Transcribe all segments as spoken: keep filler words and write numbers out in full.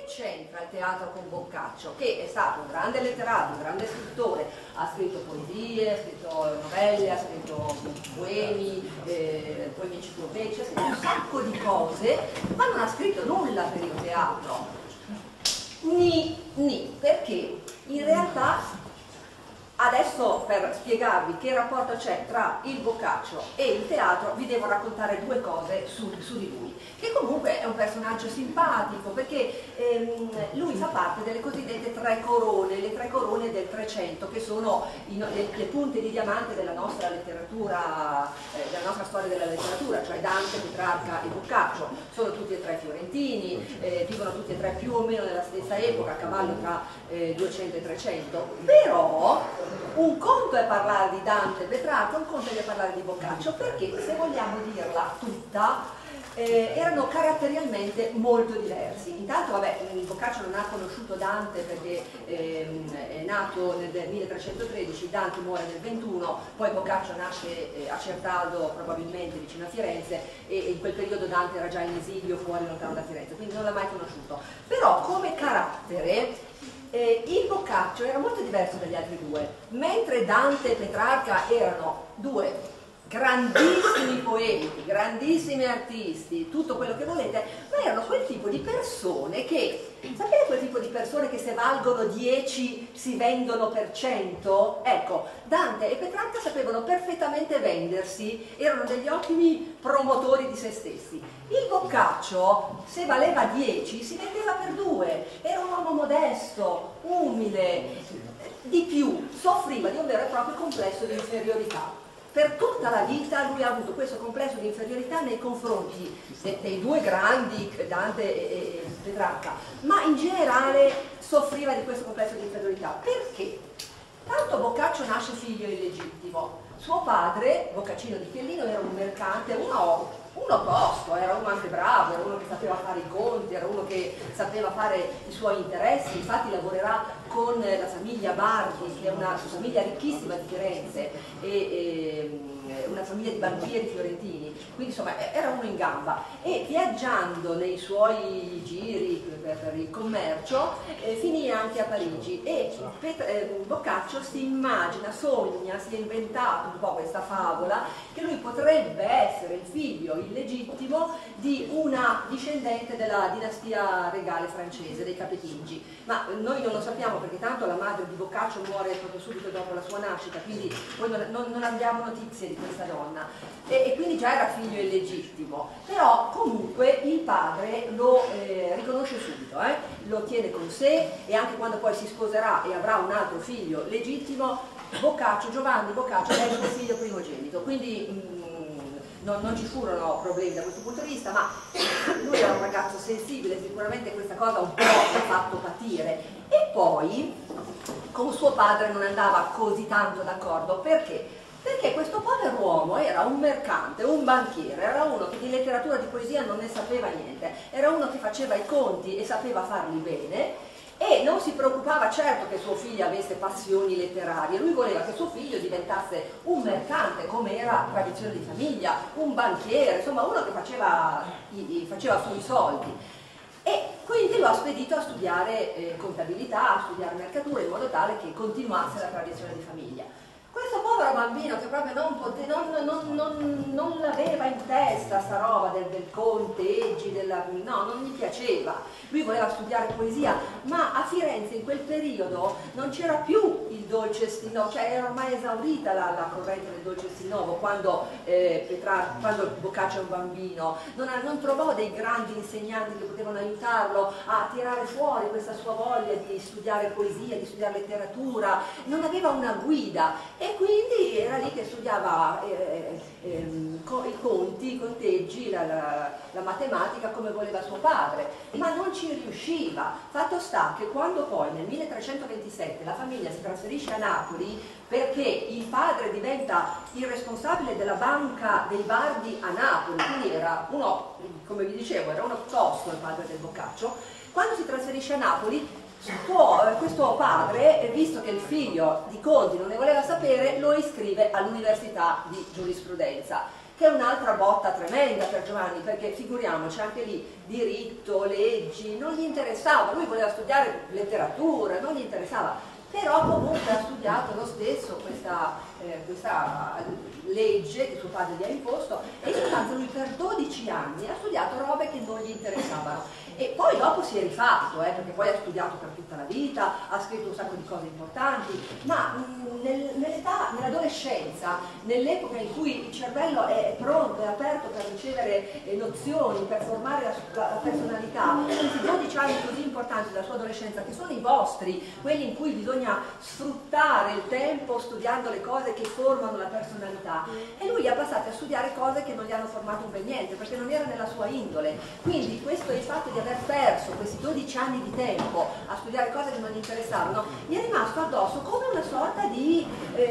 c'entra il teatro con Boccaccio, che è stato un grande letterato, un grande scrittore, ha scritto poesie, ha scritto novelle, ha scritto poemi, eh, poemi enciclopedici, ha scritto un sacco di cose, ma non ha scritto nulla per il teatro. Ni, ni, perché in realtà adesso, per spiegarvi che rapporto c'è tra il Boccaccio e il teatro, vi devo raccontare due cose su, su di lui, che comunque è un personaggio simpatico, perché ehm, lui fa parte delle cosiddette tre corone, le tre corone del Trecento, che sono in, le, le punte di diamante della nostra letteratura, eh, della nostra storia della letteratura, cioè Dante, Petrarca e Boccaccio. Sono tutti e tre fiorentini, eh, vivono tutti e tre più o meno nella stessa epoca, a cavallo tra eh, duecento e trecento, però un conto è parlare di Dante e Petrarca, un conto è parlare di Boccaccio, perché se vogliamo dirla tutta, eh, erano caratterialmente molto diversi. Intanto, vabbè, Boccaccio non ha conosciuto Dante perché ehm, è nato nel milletrecentotredici, Dante muore nel ventuno, poi Boccaccio nasce eh, a Certaldo, probabilmente vicino a Firenze, e in quel periodo Dante era già in esilio fuori lontano da Firenze, quindi non l'ha mai conosciuto. Però come carattere Eh, il Boccaccio era molto diverso dagli altri due, mentre Dante e Petrarca erano due grandissimi poeti, grandissimi artisti, tutto quello che volete, ma erano quel tipo di persone che, sapete quel tipo di persone che se valgono dieci si vendono per cento? Ecco, Dante e Petrarca sapevano perfettamente vendersi, erano degli ottimi promotori di se stessi. Il Boccaccio, se valeva dieci, si vendeva per due, era un uomo modesto, umile, di più, soffriva di un vero e proprio complesso di inferiorità. Per tutta la vita lui ha avuto questo complesso di inferiorità nei confronti de dei due grandi, Dante e, e Petrarca, ma in generale soffriva di questo complesso di inferiorità. Perché? Tanto Boccaccio nasce figlio illegittimo. Suo padre, Boccaccino di Chiellino, era un mercante, uno, uno tosto, era uno anche bravo, era uno che sapeva fare i conti, era uno che sapeva fare i suoi interessi, infatti lavorerà con la famiglia Bardi, che è una famiglia ricchissima di Firenze, e, e una famiglia di banchieri fiorentini, quindi insomma era uno in gamba, e viaggiando nei suoi giri per, per il commercio eh, finì anche a Parigi, e Pet eh, Boccaccio si immagina, sogna, si è inventato un po' questa favola che lui potrebbe essere il figlio illegittimo di una discendente della dinastia regale francese, dei Capetingi, ma noi non lo sappiamo perché tanto la madre di Boccaccio muore proprio subito dopo la sua nascita, quindi noi non, non, non abbiamo notizie di questa donna, e, e quindi già era figlio illegittimo, però comunque il padre lo eh, riconosce subito, eh? Lo tiene con sé, e anche quando poi si sposerà e avrà un altro figlio legittimo, Boccaccio, Giovanni Boccaccio è il suo figlio primogenito, quindi mh, non, non ci furono problemi da questo punto di vista, ma lui era un ragazzo sensibile, sicuramente questa cosa un po' l'ha fatto patire. E poi con suo padre non andava così tanto d'accordo, perché? Perché questo povero uomo era un mercante, un banchiere, era uno che di letteratura e di poesia non ne sapeva niente, era uno che faceva i conti e sapeva farli bene, e non si preoccupava certo che suo figlio avesse passioni letterarie, lui voleva che suo figlio diventasse un mercante, come era tradizione di famiglia, un banchiere, insomma uno che faceva, faceva sui soldi. E quindi lo ha spedito a studiare eh, contabilità, a studiare mercatura, in modo tale che continuasse la tradizione di famiglia. Questo povero bambino che proprio non, non, non, non, non l'aveva in testa sta roba del, del conteggi, della, no, non gli piaceva. Lui voleva studiare poesia, ma a Firenze in quel periodo non c'era più il dolce stinovo, cioè era ormai esaurita la, la corrente del dolce stinovo quando, eh, Petrarca, quando Boccaccio è un bambino, non, non trovò dei grandi insegnanti che potevano aiutarlo a tirare fuori questa sua voglia di studiare poesia, di studiare letteratura, non aveva una guida. E quindi era lì che studiava eh, eh, i conti, i conteggi, la, la, la matematica come voleva suo padre, ma non ci riusciva. Fatto sta che quando poi nel milletrecentoventisette la famiglia si trasferisce a Napoli, perché il padre diventa il responsabile della banca dei Bardi a Napoli, quindi era uno, come vi dicevo, era uno tosto il padre del Boccaccio, quando si trasferisce a Napoli questo padre, visto che il figlio di conti non ne voleva sapere, lo iscrive all'università di giurisprudenza. che è un'altra botta tremenda per Giovanni, perché figuriamoci, anche lì diritto, leggi, non gli interessava, lui voleva studiare letteratura, non gli interessava. Però comunque ha studiato lo stesso questa, eh, questa legge che suo padre gli ha imposto, e in sostanza lui per dodici anni ha studiato robe che non gli interessavano. E poi dopo si è rifatto, eh, perché poi ha studiato per tutta la vita, ha scritto un sacco di cose importanti, ma mh, nel, nell'età, nell'adolescenza, nell'epoca in cui il cervello è pronto, è aperto per ricevere eh, nozioni, per formare la, la, la personalità, questi dodici anni così importanti della sua adolescenza, che sono i vostri, quelli in cui bisogna sfruttare il tempo studiando le cose che formano la personalità, e lui ha passato a studiare cose che non gli hanno formato un bel niente, perché non era nella sua indole. Quindi questo è il fatto di aver perso questi dodici anni di tempo a studiare cose che non gli interessavano, gli è rimasto addosso come una sorta di,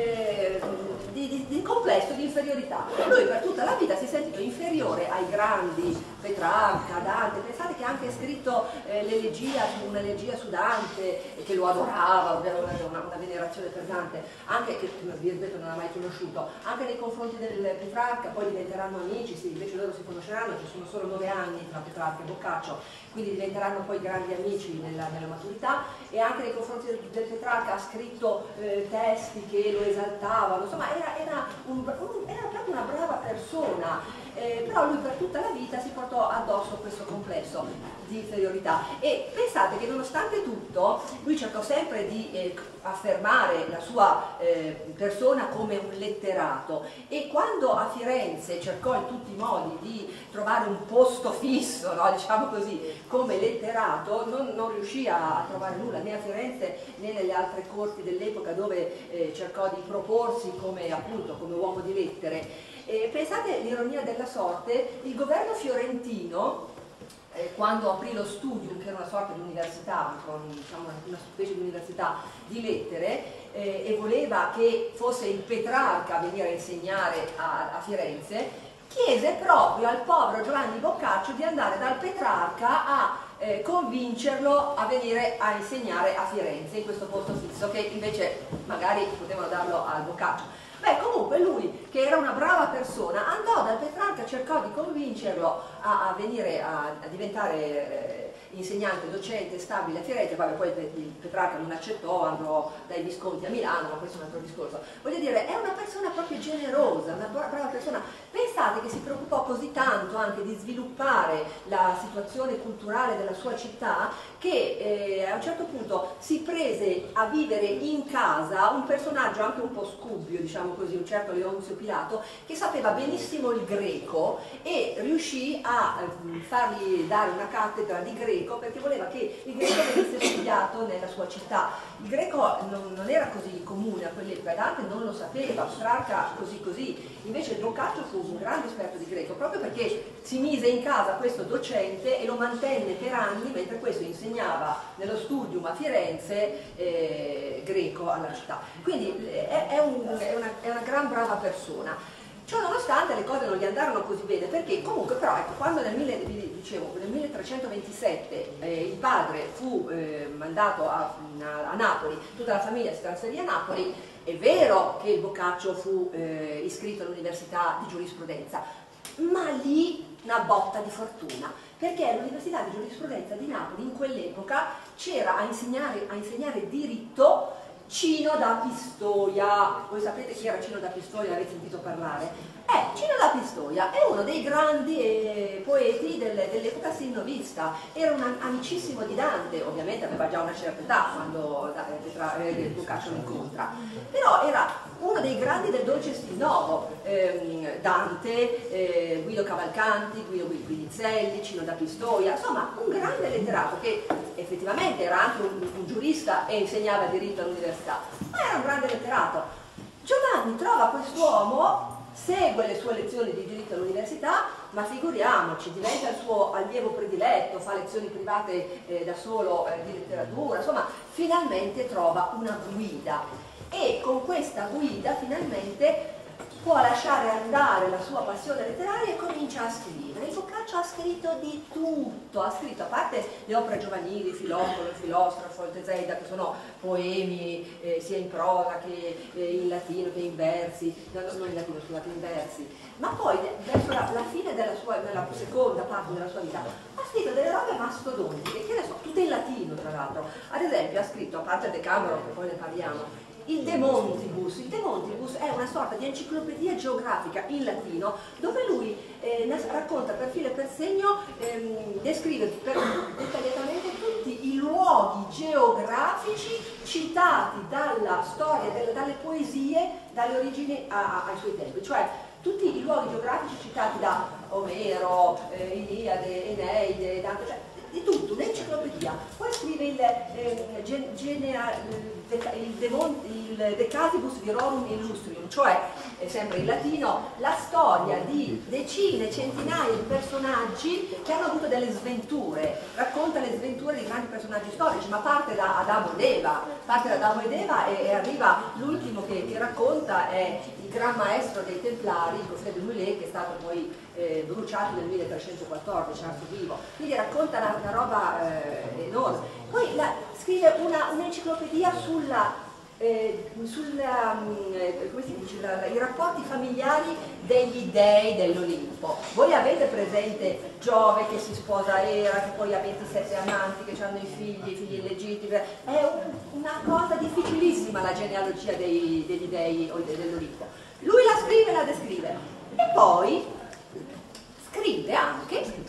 eh, di, di, di complesso di inferiorità. Lui per tutta la vita si è sentito inferiore ai grandi, Petrarca, Dante. Pensate che ha anche scritto eh, l'elegia, un'elegia su Dante, che lo adorava, aveva una, una venerazione per Dante, anche che vi ripeto non ha mai conosciuto, anche nei confronti del Petrarca. Poi diventeranno amici, sì, invece loro si conosceranno, ci sono solo nove anni tra Petrarca e Boccaccio, quindi diventeranno poi grandi amici nella, nella maturità. E anche nei confronti del, del Petrarca ha scritto eh, testi che lo esaltavano, insomma era, era, un, un, era proprio una brava persona. Eh, però lui per tutta la vita si portò addosso questo complesso di inferiorità, e pensate che nonostante tutto lui cercò sempre di eh, affermare la sua eh, persona come un letterato, e quando a Firenze cercò in tutti i modi di trovare un posto fisso, no, diciamo così, come letterato, non, non riuscì a, a trovare nulla né a Firenze né nelle altre corti dell'epoca dove eh, cercò di proporsi come, appunto, come uomo di lettere. E pensate l'ironia della sorte, il governo fiorentino, eh, quando aprì lo Studium, che era una sorta di università, diciamo, una specie di università di lettere, eh, e voleva che fosse il Petrarca a venire a insegnare a, a Firenze, chiese proprio al povero Giovanni Boccaccio di andare dal Petrarca a eh, convincerlo a venire a insegnare a Firenze, in questo posto fisso, che invece magari potevano darlo al Boccaccio. Beh, comunque lui, che era una brava persona, andò dal Petrarca, cercò di convincerlo a, a venire a, a diventare eh, insegnante, docente stabile a Firenze. Vabbè, poi il Petrarca non accettò, andò dai Visconti a Milano, ma questo è un altro discorso. Voglio dire, è una persona proprio generosa, una brava persona. Pensate che si preoccupò così tanto anche di sviluppare la situazione culturale della sua città, che eh, a un certo punto si prese a vivere in casa un personaggio anche un po' scubbio, diciamo così, un certo Leonzio Pilato, che sapeva benissimo il greco, e riuscì a eh, fargli dare una cattedra di greco, perché voleva che il greco venisse studiato nella sua città. Il greco non, non era così comune a quell'epoca, Dante non lo sapeva, Petrarca così così, invece il Boccaccio fu un grande esperto di greco, proprio perché si mise in casa questo docente e lo mantenne per anni, mentre questo insegnava nello Studium a Firenze eh, greco alla città. Quindi è, è, un, è, una, è una gran brava persona. Ciò nonostante le cose non gli andarono così bene, perché comunque però ecco, quando nel, dicevo, nel milletrecentoventisette eh, il padre fu eh, mandato a, a, a Napoli, tutta la famiglia si trasferì a Napoli, è vero che il Boccaccio fu eh, iscritto all'università di giurisprudenza, ma lì una botta di fortuna, perché all'università di giurisprudenza di Napoli in quell'epoca c'era a insegnare, a insegnare diritto Cino da Pistoia. Voi sapete chi era Cino da Pistoia? Avete sentito parlare? Eh, Cino da Pistoia è uno dei grandi eh, poeti del, dell'epoca silnovista, era un amicissimo di Dante, ovviamente aveva già una certa età quando eh, Boccaccio lo incontra, però era uno dei grandi del dolce stil nuovo, ehm, Dante, eh, Guido Cavalcanti, Guido Guinizelli, Cino da Pistoia, insomma un grande letterato che effettivamente era anche un, un giurista e insegnava diritto all'università, ma era un grande letterato. Giovanni trova quest'uomo, segue le sue lezioni di diritto all'università, ma figuriamoci, diventa il suo allievo prediletto, fa lezioni private eh, da solo eh, di letteratura, insomma finalmente trova una guida, e con questa guida finalmente può lasciare andare la sua passione letteraria e comincia a scrivere. Il Boccaccio ha scritto di tutto, ha scritto, a parte le opere giovanili, Filocolo, il Filostrafo, il Teseida, che sono poemi eh, sia in prosa che eh, in latino che in versi, no, non in latino, scusate, in versi, ma poi verso la, la fine della sua, nella seconda parte della sua vita, ha scritto delle robe mastodontiche, che ne so, tutte in latino tra l'altro. Ad esempio ha scritto, a parte il Decameron, che poi ne parliamo, il De Montibus. Il De Montibus è una sorta di enciclopedia geografica in latino dove lui eh, racconta per filo e per segno, ehm, descrive per, dettagliatamente tutti i luoghi geografici citati dalla storia, delle, dalle poesie, dalle origini a, a, ai suoi tempi, cioè tutti i luoghi geografici citati da Omero, eh, Iliade, Eneide, Dante, cioè di tutto, un'enciclopedia. Poi scrive il, eh, gen, genera, il, de, il De Casibus Virorum Illustrium, cioè, eh, sempre in latino, la storia di decine, centinaia di personaggi che hanno avuto delle sventure, racconta le sventure di grandi personaggi storici, ma parte da Adamo ed Eva, parte da Adamo ed Eva e, e arriva l'ultimo che, che racconta è il gran maestro dei Templari, Godfrey de Bouillé, che è stato poi eh, bruciato nel milletrecentoquattordici, arso vivo, quindi racconta una, una roba eh, enorme. Poi la, scrive un'enciclopedia sulla Eh, sul, um, come si dice, la, i rapporti familiari degli dei dell'Olimpo. Voi avete presente Giove che si sposa Era, che poi ha ventisette amanti, che hanno i figli, i figli illegittimi? È un, una cosa difficilissima la genealogia dei, degli dei dell'Olimpo. Lui la scrive e la descrive. E poi scrive anche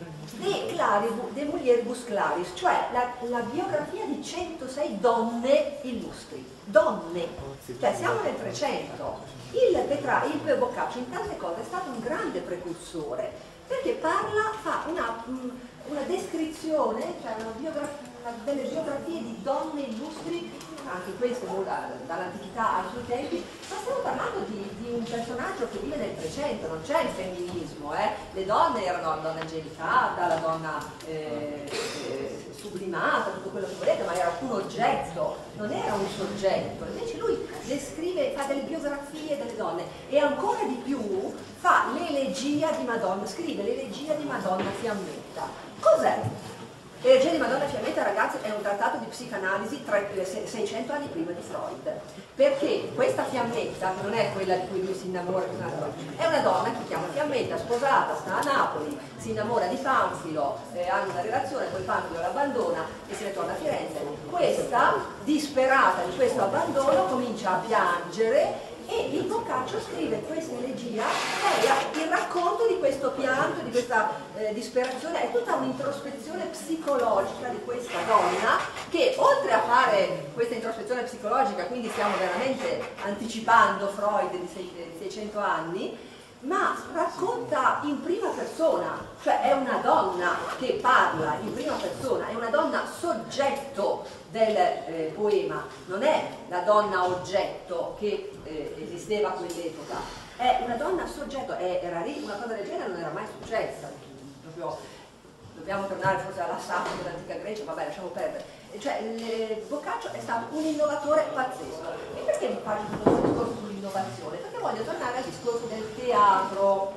De, Claribus, De Mulieribus Claris, cioè la, la biografia di centosei donne illustri. Donne, cioè siamo nel trecento. Il, Petra, il Boccaccio in tante cose è stato un grande precursore, perché parla, fa una, una descrizione, cioè una biografia, una, delle biografie di donne illustri, anche queste dall'antichità ai suoi tempi, ma stiamo parlando di, di un personaggio che vive nel trecento, non c'è il femminismo, eh? Le donne erano la donna angelicata, la donna eh, eh, sublimata, tutto quello che volete, ma era un oggetto, non era un soggetto. Invece lui descrive, fa delle biografie delle donne e ancora di più fa l'elegia di Madonna, scrive l'elegia di Madonna Fiammetta. Cos'è? L'elegia di Madonna Fiammetta, ragazzi, è un trattato di psicanalisi seicento anni prima di Freud, perché questa Fiammetta, che non è quella di cui lui si innamora, è una donna che si chiama Fiammetta, sposata, sta a Napoli, si innamora di Panfilo, eh, hanno una relazione, poi Panfilo l'abbandona e se ne torna a Firenze. Questa, disperata di questo abbandono, comincia a piangere e il Boccaccio scrive questa elegia, è il racconto di questo pianto, di questa eh, disperazione, è tutta un'introspezione psicologica di questa donna che, oltre a fare questa introspezione psicologica, quindi stiamo veramente anticipando Freud di seicento anni, ma racconta in prima persona, cioè è una donna che parla in prima persona, è una donna soggetto del eh, poema, non è la donna oggetto che eh, esisteva a quell'epoca, è una donna soggetto, è, era una cosa del genere non era mai successa, proprio, dobbiamo tornare forse alla Sappho dell'antica Grecia, vabbè lasciamo perdere. Cioè il Boccaccio è stato un innovatore pazzesco. E perché vi faccio tutto questo discorso sull'innovazione? Perché voglio tornare al discorso del teatro.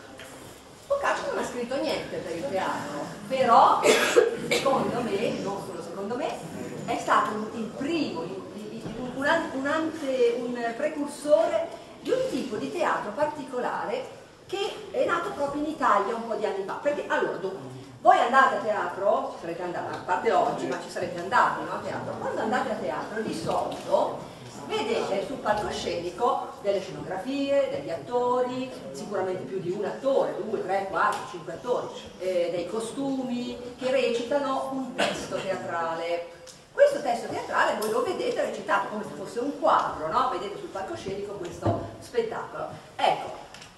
Boccaccio non ha scritto niente per il teatro, però secondo me, non solo secondo me, è stato il primo, un, un, ante, un precursore di un tipo di teatro particolare che è nato proprio in Italia un po' di anni fa. Perché allora, dopo, voi andate a teatro, sarete andati, a parte oggi, ma ci sarete andati, no, a teatro. Quando andate a teatro di solito vedete sul palcoscenico delle scenografie, degli attori, sicuramente più di un attore, due, tre, quattro, cinque attori, eh, dei costumi che recitano un testo teatrale. Questo testo teatrale voi lo vedete recitato come se fosse un quadro, no? Vedete sul palcoscenico questo spettacolo. Ecco,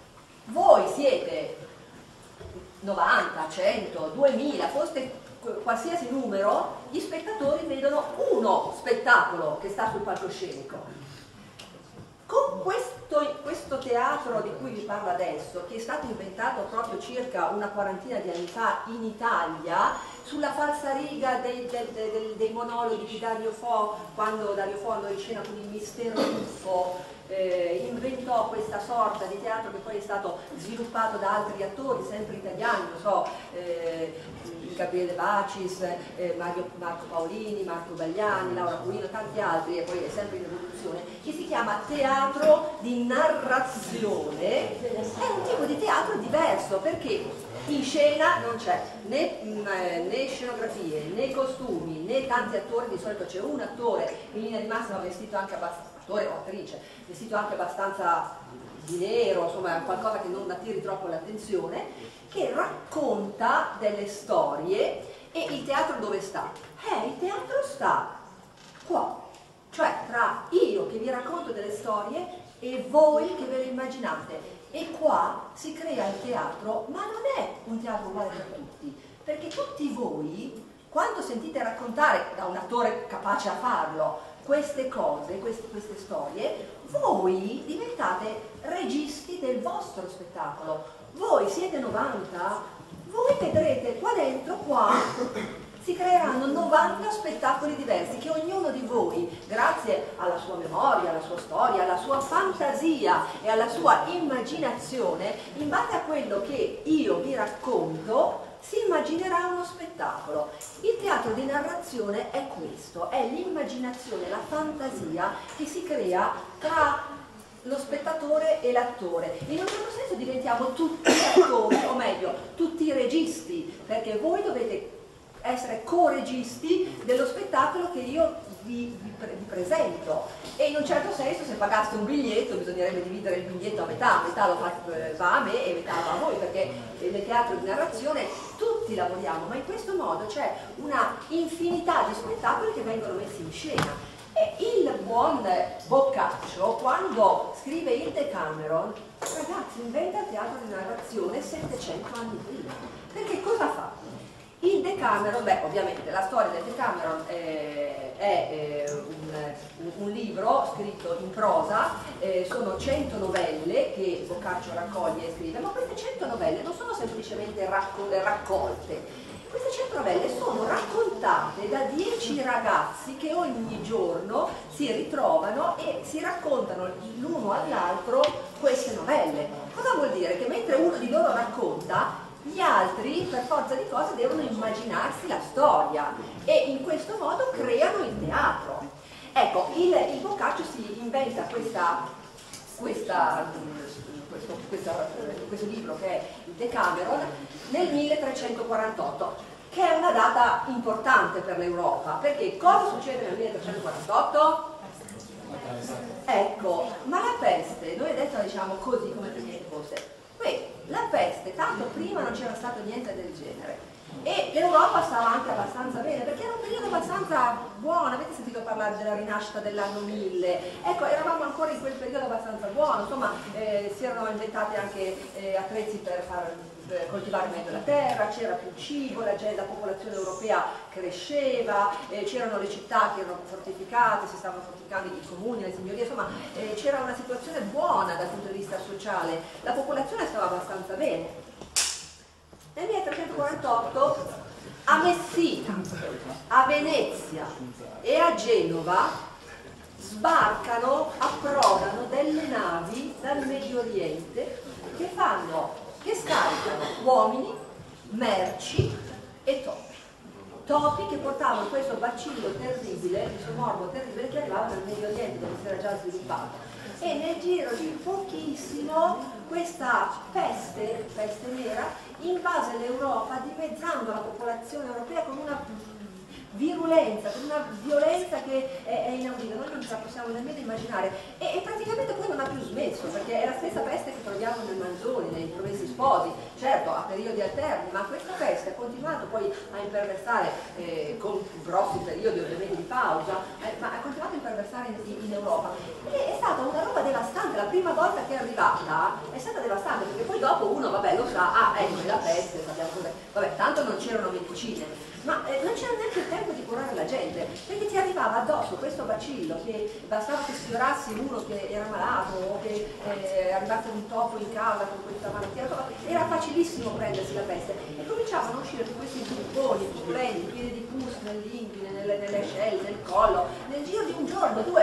voi siete novanta, cento, duemila, foste qualsiasi numero, gli spettatori vedono uno spettacolo che sta sul palcoscenico. Con questo, questo teatro di cui vi parlo adesso, che è stato inventato proprio circa una quarantina di anni fa in Italia, sulla falsariga dei, dei, dei, dei monologhi di Dario Fo, quando Dario Fo andò in scena con il mistero buffo, eh, inventò questa sorta di teatro che poi è stato sviluppato da altri attori, sempre italiani, non so, eh, Gabriele Bacis, eh, Mario, Marco Paolini, Marco Bagliani, Laura Pulino, tanti altri, e poi è sempre in evoluzione, che si chiama teatro di narrazione. È un tipo di teatro diverso, perché in scena non c'è né, né scenografie, né costumi, né tanti attori, di solito c'è un attore in linea di massima vestito anche abbastanza, attore o attrice, vestito anche abbastanza di nero, insomma qualcosa che non attiri troppo l'attenzione, che racconta delle storie. E il teatro dove sta? Eh, il teatro sta qua, cioè tra io che vi racconto delle storie e voi che ve le immaginate. E qua si crea il teatro, ma non è un teatro uguale per tutti, perché tutti voi, quando sentite raccontare da un attore capace a farlo queste cose, queste, queste storie, voi diventate registi del vostro spettacolo. Voi siete novanta, voi vedrete qua dentro, qua, si creeranno novanta spettacoli diversi che ognuno di voi, grazie alla sua memoria, alla sua storia, alla sua fantasia e alla sua immaginazione, in base a quello che io vi racconto, si immaginerà uno spettacolo. Il teatro di narrazione è questo, è l'immaginazione, la fantasia che si crea tra lo spettatore e l'attore. In un certo senso diventiamo tutti attori, o meglio, tutti registi, perché voi dovete essere co-registi dello spettacolo che io vi, vi, pre, vi presento. E in un certo senso, se pagaste un biglietto, bisognerebbe dividere il biglietto a metà, metà lo fa, va a me e metà va a voi, perché nel teatro di narrazione tutti lavoriamo, ma in questo modo c'è una infinità di spettacoli che vengono messi in scena. E il buon Boccaccio, quando scrive il Decameron, ragazzi, inventa il teatro di narrazione settecento anni prima. Perché cosa fa? Il Decameron, beh, ovviamente la storia del Decameron eh, è eh, un, un libro scritto in prosa, eh, sono cento novelle che Boccaccio raccoglie e scrive, ma queste cento novelle non sono semplicemente racco raccolte. Queste cento novelle sono raccontate da dieci ragazzi che ogni giorno si ritrovano e si raccontano l'uno all'altro queste novelle. Cosa vuol dire? Che mentre uno di loro racconta, gli altri per forza di cose devono immaginarsi la storia e in questo modo creano il teatro. Ecco, il, il Boccaccio si inventa questa, questa, questo, questa, questo libro che è il Decameron nel milletrecentoquarantotto, che è una data importante per l'Europa, perché cosa succede nel milletrecentoquarantotto? Ecco, ma la peste, noi adesso la diciamo così come se niente fosse. Beh, la peste, tanto prima non c'era stato niente del genere e l'Europa stava anche abbastanza bene perché era un periodo abbastanza buono. Avete sentito parlare della rinascita dell'anno mille? Ecco, eravamo ancora in quel periodo abbastanza buono, insomma eh, si erano inventati anche eh, attrezzi per far per coltivare meglio la terra, c'era più cibo, la, la popolazione europea cresceva, eh, c'erano le città che erano fortificate, si stavano fortificando i comuni, le signorie, insomma eh, c'era una situazione buona dal punto di vista sociale, la popolazione stava abbastanza bene. Nel milletrecentoquarantotto a Messina, a Venezia e a Genova sbarcano, approdano delle navi dal Medio Oriente che fanno che scaricano uomini, merci e topi. Topi che portavano questo bacillo terribile, questo morbo terribile che arrivava dal Medio Oriente dove si era già sviluppato. E nel giro di pochissimo questa peste, peste nera, invase l'Europa dimezzando la popolazione europea con una virulenza, con una violenza che è, è inaudita, noi non ce la possiamo nemmeno immaginare e, e praticamente poi non ha più smesso perché è la stessa peste che troviamo nel Manzoni, nei Promessi Sposi, certo a periodi alterni, ma questa peste ha continuato poi a imperversare eh, con grossi periodi ovviamente di pausa, eh, ma ha continuato a imperversare in, in Europa e è stata una roba devastante. La prima volta che è arrivata è stata devastante perché poi dopo uno vabbè lo sa, ah ecco è la peste, sappiamo cos'è. Vabbè, tanto non c'erano medicine, ma eh, non c'era neanche il tempo di curare la gente, perché ti arrivava addosso questo bacillo che bastava che sfiorassi uno che era malato o che eh, arrivasse un topo in casa con questa malattia, era facilissimo prendersi la peste e cominciavano a uscire con questi bubboni splendidi, pieni di pus nell'inguine, nelle, nelle ascelle, nel collo, nel giro di un giorno, due,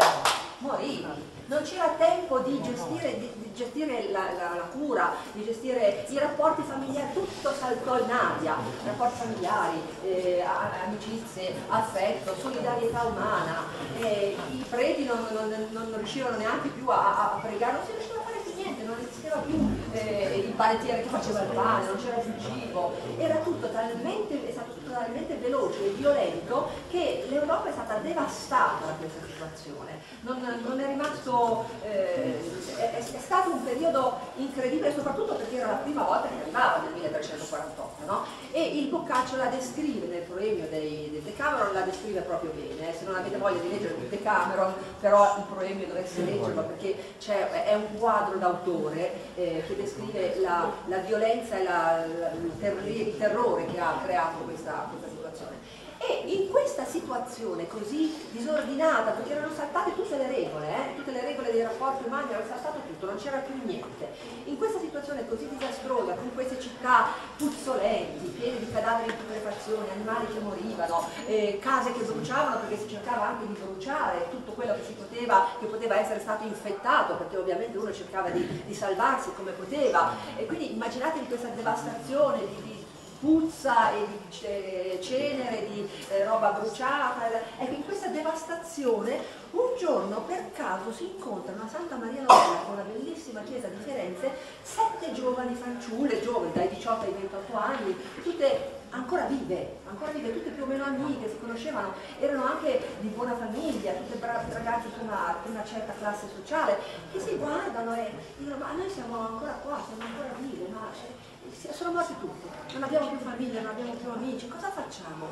morivi. Non c'era tempo di gestire, di, di gestire la, la, la cura, di gestire i rapporti familiari, tutto saltò in aria, rapporti familiari, eh, amicizie, affetto, solidarietà umana, eh, i preti non, non, non riuscivano neanche più a, a pregare, non si riusciva a fare più niente, non esisteva più eh, il panettiere che faceva il pane, non c'era più cibo, era tutto talmente, è stato tutto talmente veloce e violento che l'Europa è stata devastata da questa situazione, non, non è rimasto Eh, è, è stato un periodo incredibile, soprattutto perché era la prima volta che arrivava nel milletrecentoquarantotto, no? E il Boccaccio la descrive nel proemio dei, del Decameron, la descrive proprio bene. Se non avete voglia di leggere il Decameron, però il proemio dovreste leggerlo perché è un quadro d'autore eh, che descrive la, la violenza e la, la, il, ter il terrore che ha creato questa, questa situazione. E in questa situazione così disordinata, perché erano saltate tutte le regole, eh, tutte le regole dei rapporti umani, era saltato tutto, non c'era più niente. In questa situazione così disastrosa, con queste città puzzolenti, piene di cadaveri in putrefazione, animali che morivano, eh, case che bruciavano perché si cercava anche di bruciare tutto quello che si poteva, che poteva essere stato infettato, perché ovviamente uno cercava di, di salvarsi come poteva. E quindi immaginatevi questa devastazione di, di puzza e di cenere, di eh, roba bruciata. Ecco, in questa devastazione un giorno per caso si incontrano a Santa Maria Novella, con una bellissima chiesa di Firenze, sette giovani fanciulle, giovani dai diciotto ai ventotto anni, tutte ancora vive, ancora vive, tutte più o meno amiche, si conoscevano, erano anche di buona famiglia, tutte ragazze di una, una certa classe sociale, che si guardano e dicono: ma noi siamo ancora qua, siamo ancora vive, ma sono morti tutti, non abbiamo più famiglia, non abbiamo più amici, cosa facciamo?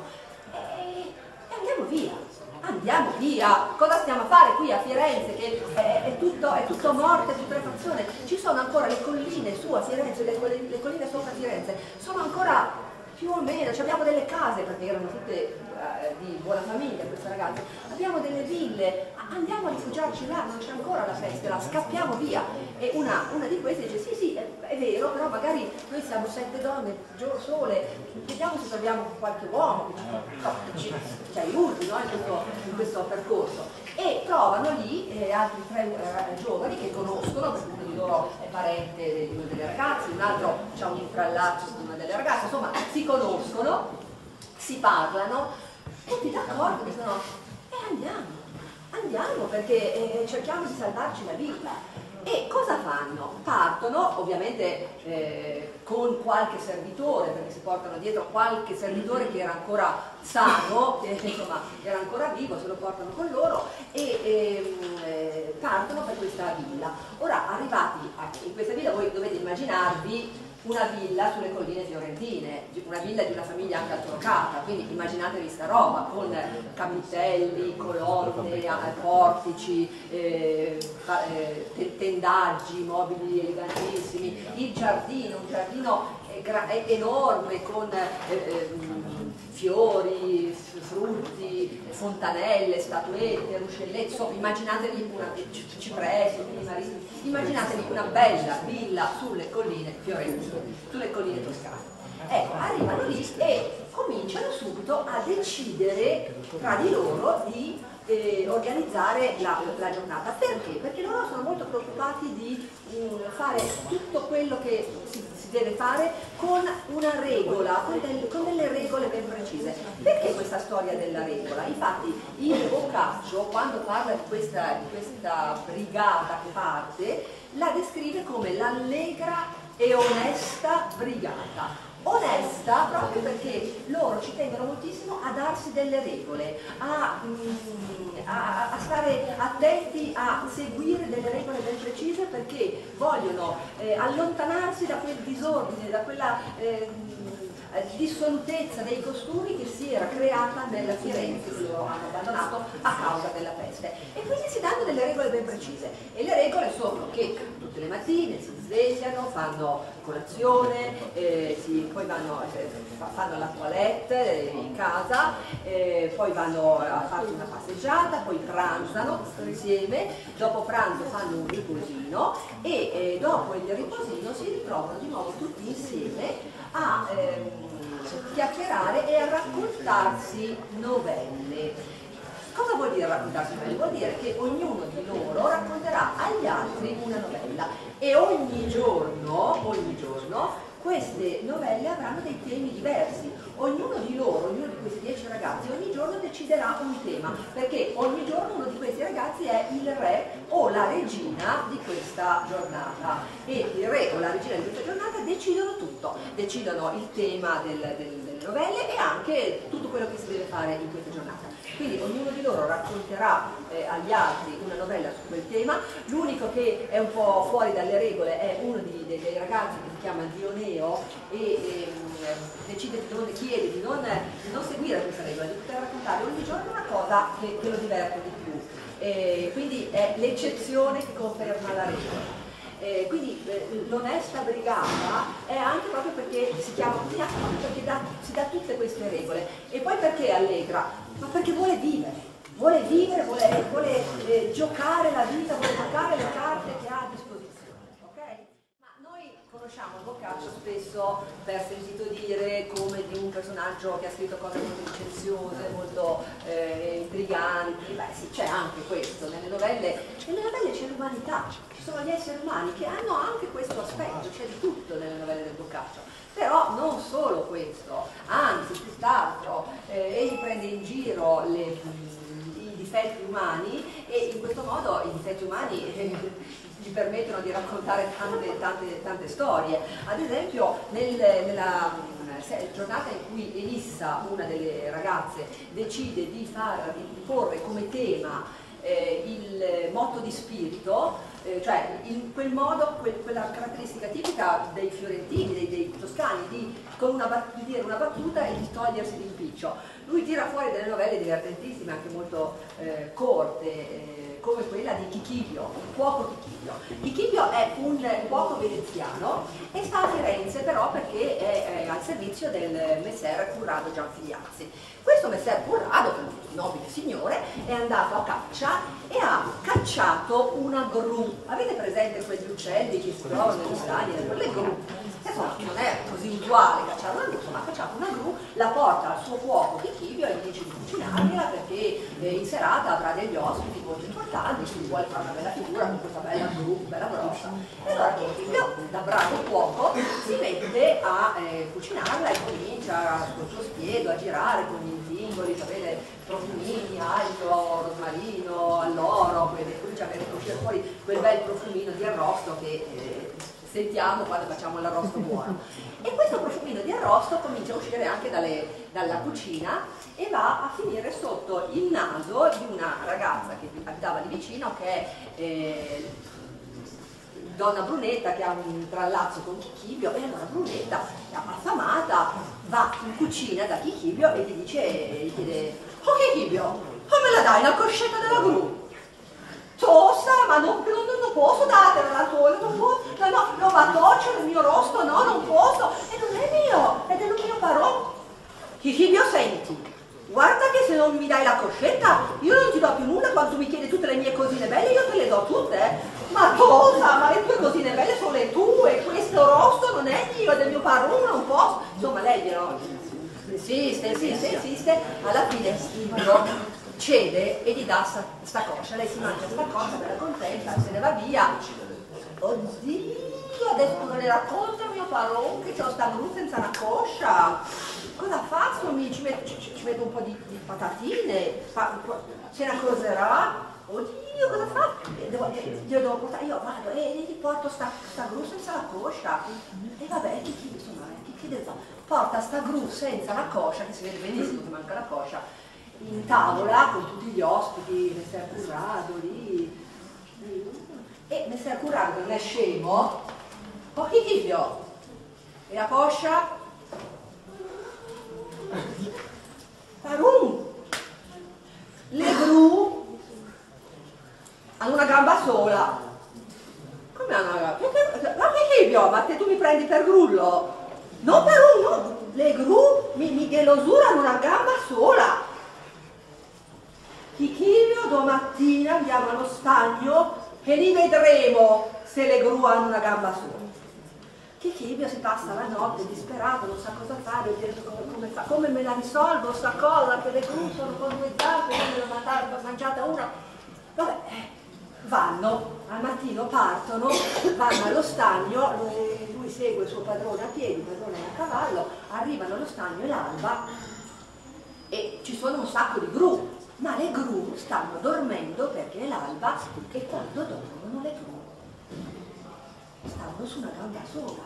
E, e andiamo via, andiamo via, cosa stiamo a fare qui a Firenze che è, è, tutto, è tutto morte, putrefazione, ci sono ancora le colline su a Firenze, le, le colline sopra Firenze, sono ancora più o meno, cioè abbiamo delle case perché erano tutte eh, di buona famiglia queste ragazze, abbiamo delle ville, andiamo a rifugiarci là, non c'è ancora la peste, la scappiamo via. E una, una di queste dice: sì sì, è, è vero, però magari noi siamo sette donne sole, vediamo se troviamo qualche uomo che ci, ci aiuti, no, in, questo, in questo percorso. E trovano lì eh, altri tre eh, giovani che conoscono, perché uno di loro è parente di una delle ragazze, un altro ha un intrallaccio con una delle ragazze, insomma si conoscono, si parlano, tutti d'accordo, dicono: e eh, andiamo, andiamo perché eh, cerchiamo di salvarci la vita. E cosa fanno? Partono, ovviamente eh, con qualche servitore, perché si portano dietro qualche servitore che era ancora sano, che insomma era ancora vivo, se lo portano con loro e eh, partono per questa villa. Ora, arrivati a, in questa villa, voi dovete immaginarvi una villa sulle colline fiorentine, una villa di una famiglia anche altolocata, quindi immaginatevi sta roba con camitelli, colonne, portici, eh, eh, tendaggi, mobili elegantissimi, il giardino, un giardino enorme con eh, eh, fiori, frutti, fontanelle, statuette, ruscelletti, insomma, immaginatevi una cipressi, immaginatevi una bella villa sulle colline fiorentine, sulle colline toscane. Ecco, arrivano lì e cominciano subito a decidere tra di loro di eh, organizzare la, la giornata. Perché? Perché loro sono molto preoccupati di mh, fare tutto quello che si, si deve fare con una regola, con, del, con delle regole ben precise. Perché questa storia della regola? Infatti il Boccaccio, quando parla di questa, di questa brigata che parte, la descrive come l'allegra e onesta brigata. Onesta proprio perché loro ci tengono moltissimo a darsi delle regole, a, a, a stare attenti a seguire delle regole ben precise, perché vogliono eh, allontanarsi da quel disordine, da quella eh, eh, dissolutezza dei costumi che si era creata nella Firenze che loro hanno abbandonato a causa della peste. E quindi si danno delle regole ben precise, e le regole sono che tutte le mattine si svegliano, fanno colazione, eh, si, poi vanno, eh, fanno la toilette in casa, eh, poi vanno a fare una passeggiata, poi pranzano insieme, dopo pranzo fanno un riposino e eh, dopo il riposino si ritrovano di nuovo tutti insieme a ehm, chiacchierare e a raccontarsi novelle. Cosa vuol dire raccontarsi novelle? Vuol dire che ognuno di loro racconterà agli altri una novella e ogni giorno, ogni giorno queste novelle avranno dei temi diversi. Ognuno di loro, ognuno di questi dieci ragazzi, ogni giorno deciderà un tema, perché ogni giorno uno di questi ragazzi è il re o la regina di questa giornata, e il re o la regina di questa giornata decidono tutto, decidono il tema del, del, delle novelle e anche tutto quello che si deve fare in questa giornata. Quindi ognuno di loro racconterà eh, agli altri una novella su quel tema. L'unico che è un po' fuori dalle regole è uno di, dei, dei ragazzi che si chiama Dioneo e ehm, decide di non, chiede di non, di non seguire questa regola, di poter raccontare ogni giorno una cosa che, che lo diverte di più. Eh, quindi è l'eccezione che conferma la regola. Eh, quindi eh, l'onesta brigata è anche proprio perché si chiama così, anche proprio perché dà, si dà tutte queste regole. E poi perché allegra? Ma perché vuole vivere, vuole vivere, vuole, vuole eh, giocare la vita, vuole giocare le carte che ha a disposizione, ok? Ma noi conosciamo il Boccaccio spesso per sentito dire come di un personaggio che ha scritto cose molto licenziose, molto eh, intriganti. Beh sì, c'è anche questo, nelle novelle, nelle novelle c'è l'umanità, ci sono gli esseri umani che hanno anche questo aspetto, c'è di tutto nelle novelle del Boccaccio. Però non solo questo, anzi tutt'altro, eh, egli prende in giro le, i difetti umani e in questo modo i difetti umani eh, gli permettono di raccontare tante, tante, tante storie. Ad esempio nel, nella giornata in cui Elissa, una delle ragazze, decide di, far, di porre come tema eh, il motto di spirito, Eh, cioè in quel modo, quel, quella caratteristica tipica dei fiorentini, dei, dei toscani, di, con una, di dire una battuta e di togliersi l'impiccio. Lui tira fuori delle novelle divertentissime, anche molto eh, corte, eh, come quella di Chichibio, il cuoco Chichibio. Chichibio è un cuoco veneziano e sta a Firenze però perché è, è al servizio del messer Corrado Gianfiliazzi. Questo messer Corrado, che è un nobile signore, è andato a caccia e ha cacciato una gru. Avete presente quegli uccelli che si trovano negli stagni? Le gru. Insomma, non è così usuale cacciare una gru, ma ha cacciato una gru, la porta al suo cuoco Chichibio e gli dice di cucinarla perché eh, in serata avrà degli ospiti molto importanti, quindi vuole fare una bella figura con questa bella gru, bella grossa. E allora Chichibio, da bravo cuoco, si mette a eh, cucinarla e comincia col suo spiedo a girare con gli intingoli, sapete, profumini, aglio, rosmarino, alloro, comincia a uscire fuori quel bel profumino di arrosto che eh, sentiamo quando facciamo l'arrosto buono. E questo profumino di arrosto comincia a uscire anche dalle, dalla cucina e va a finire sotto il naso di una ragazza che abitava lì vicino, che è eh, donna Brunetta, che ha un trallazzo con Chichibio. E allora Brunetta, affamata, va in cucina da Chichibio e gli dice, gli chiede: "Oh Chichibio, come la dai la coscetta della gru?" "Tosta, ma non, non, non posso dartela la tua, non posso, no, no, lo battoccio nel mio rosto, no, non posso, e non è mio, è del mio parò." "Chichibio, senti, guarda che se non mi dai la coscetta io non ti do più nulla, quando tu mi chiedi tutte le mie cosine belle io te le do tutte, eh." "Ma cosa? Ma le tue cosine belle sono le tue, questo rosto non è mio, è del mio parò, non posso." Insomma, lei glielo insiste, insiste, insiste, alla fine Silvio cede e gli dà sta, sta coscia. Lei si mangia sta coscia, bella contenta, se ne va via. Oddio, adesso cosa le racconta il mio parò che c'ho sta gru senza una coscia? Cosa faccio? Mi, ci, metto, ci, ci metto un po' di, di patatine, fa, se ne accorgerà. Oddio, cosa fa? Devo, io devo portare, io vado e gli porto sta, sta gru senza la coscia. E vabbè, chi chiede, insomma, chi chiede, porta sta gru senza la coscia, che si vede benissimo che manca la coscia, in tavola con tutti gli ospiti, messer Corrado lì. E messer Corrado non è scemo. "Oh Chichibio, e la coscia?" hanno una gamba sola. Come hanno una gamba? Ma che Chibio, ma te tu mi prendi per grullo? Non per uno, le gru mi, mi gelosura hanno una gamba sola. Chibio, domattina andiamo allo stagno che lì vedremo se le gru hanno una gamba sola. Chibio si passa la notte disperato, non sa cosa fare, come, come, fa, come me la risolvo sta cosa, che le gru sono con due zampe, io me l'ho mangiata una. Vabbè, vanno, al mattino partono, vanno allo stagno, lui, lui segue il suo padrone a piedi, il padrone è a cavallo, arrivano allo stagno l'alba e ci sono un sacco di gru, ma le gru stanno dormendo perché è l'alba e quando dormono le gru stanno su una gamba sola.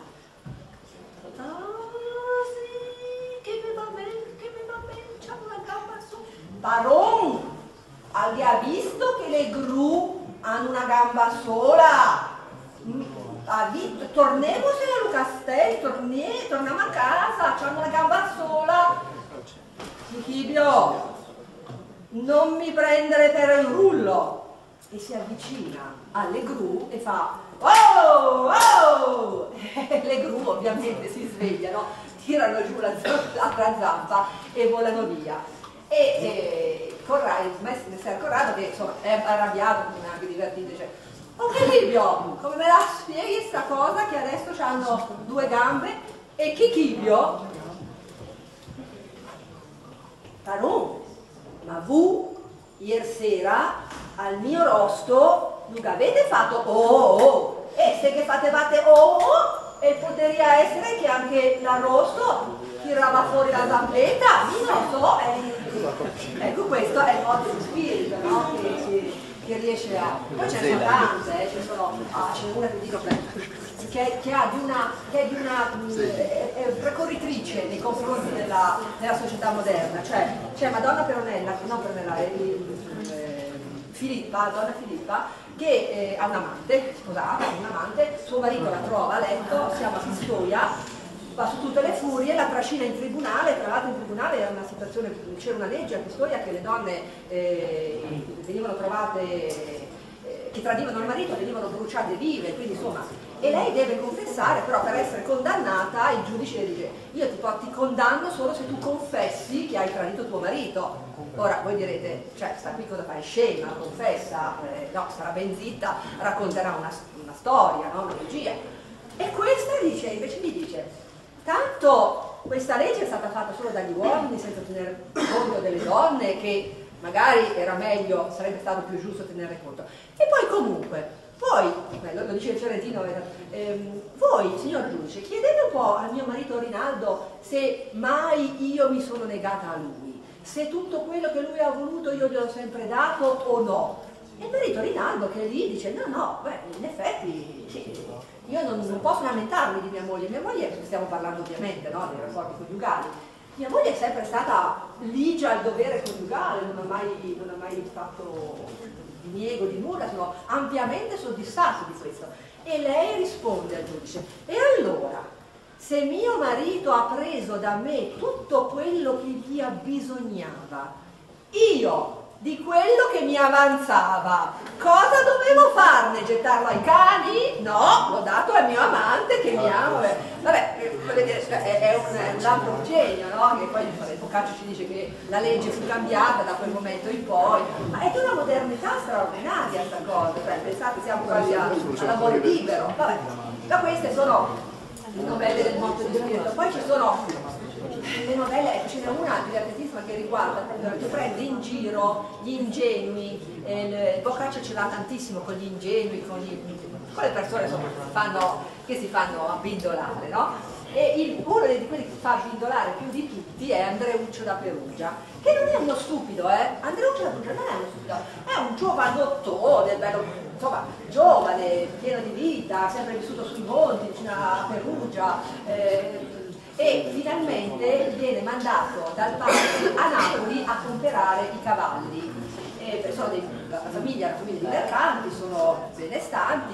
Ah sì, che mi va bene, che mi va bene, c'è una gamba sola. Baron, ha visto che le gru hanno una gamba sola? Ha visto? Torniamo a Lucastel, torniamo, torniamo a casa, c'hanno una gamba sola. Chibio, non mi prendere per il rullo. E si avvicina alle gru e fa oh, oh! Le gru ovviamente si svegliano, tirano giù l'altra zampa e volano via. E, e Corrado, il messer Corrado, che insomma è arrabbiato, quindi anche divertito, dice oh Chibio, come me la spieghi sta cosa che adesso hanno due gambe e Chibio? Parò, ma vu ieri sera al mio rosto non avete fatto oh oh e se che fatevate oh oh e potrebbe essere che anche l'arrosto tirava fuori la zampetta, non lo so, eh, ecco questo è il modo di spirito, no? che, che, che riesce a... Poi ce ne sono tante, eh, ce ne sono, ah, c'è una che dico che, che ha di una, che è di una è, è precorritrice nei confronti della, della società moderna, cioè c'è Madonna Peronella, non Peronella, è eh, Filippa, Donna Filippa, che eh, ha un amante, sposata, un amante, suo marito la trova a letto, si chiama Pistoia, va su tutte le furie, la trascina in tribunale, tra l'altro in tribunale era una situazione, c'era una legge a Pistoia che le donne eh, venivano trovate, eh, che tradivano il marito, venivano bruciate vive, quindi insomma, e lei deve confessare, però per essere condannata il giudice le dice io ti, ti condanno solo se tu confessi che hai tradito tuo marito. Ora voi direte, cioè sta qui cosa fai, scema, confessa, eh, no, sarà ben zitta, racconterà una, una storia, no? Una bugia. E questa dice, invece mi dice, tanto questa legge è stata fatta solo dagli uomini senza tenere conto delle donne, che magari era meglio, sarebbe stato più giusto tenere conto. E poi comunque, poi, lo dice il Fiorentino, ehm, voi signor giudice chiedete un po' al mio marito Rinaldo se mai io mi sono negata a lui, se tutto quello che lui ha voluto io gli ho sempre dato o no. E il marito Rinaldo che lì dice no no, beh, in effetti sì, io non, non posso lamentarmi di mia moglie, mia moglie, stiamo parlando ovviamente, no, dei rapporti coniugali, mia moglie è sempre stata ligia al dovere coniugale, non ha mai, non ha mai fatto diniego di nulla, sono ampiamente soddisfatto di questo. E lei risponde al giudice, e allora, se mio marito ha preso da me tutto quello che gli abbisognava, io di quello che mi avanzava, cosa dovevo farne? Gettarlo ai cani? No, l'ho dato al mio amante che mi ama. Vabbè, è, è un, è un altro genio, no? Che poi il Boccaccio ci dice che la legge fu cambiata da quel momento in poi, ma è di una modernità straordinaria questa cosa, cioè, pensate, siamo quasi all'amore libero. Vabbè, da queste sono le novelle del mondo di spirito. Poi ci sono le novelle, ecco, ce n'è una divertentissima che riguarda, che prende in giro gli ingenui, eh, il Boccaccio ce l'ha tantissimo con gli ingenui, con, gli, con le persone insomma, che, fanno, che si fanno abbindolare, no? E il, uno di quelli che fa abbindolare più di tutti è Andreuccio da Perugia, che non è uno stupido, eh? Andreuccio da Perugia non è uno stupido, è un giovanottone, bello, insomma, giovane, pieno di vita, sempre vissuto sui monti, vicino a Perugia, eh, e finalmente viene mandato dal padre a Napoli a comprare i cavalli. Eh, sono dei, la, famiglia, la famiglia di mercanti, sono benestanti, il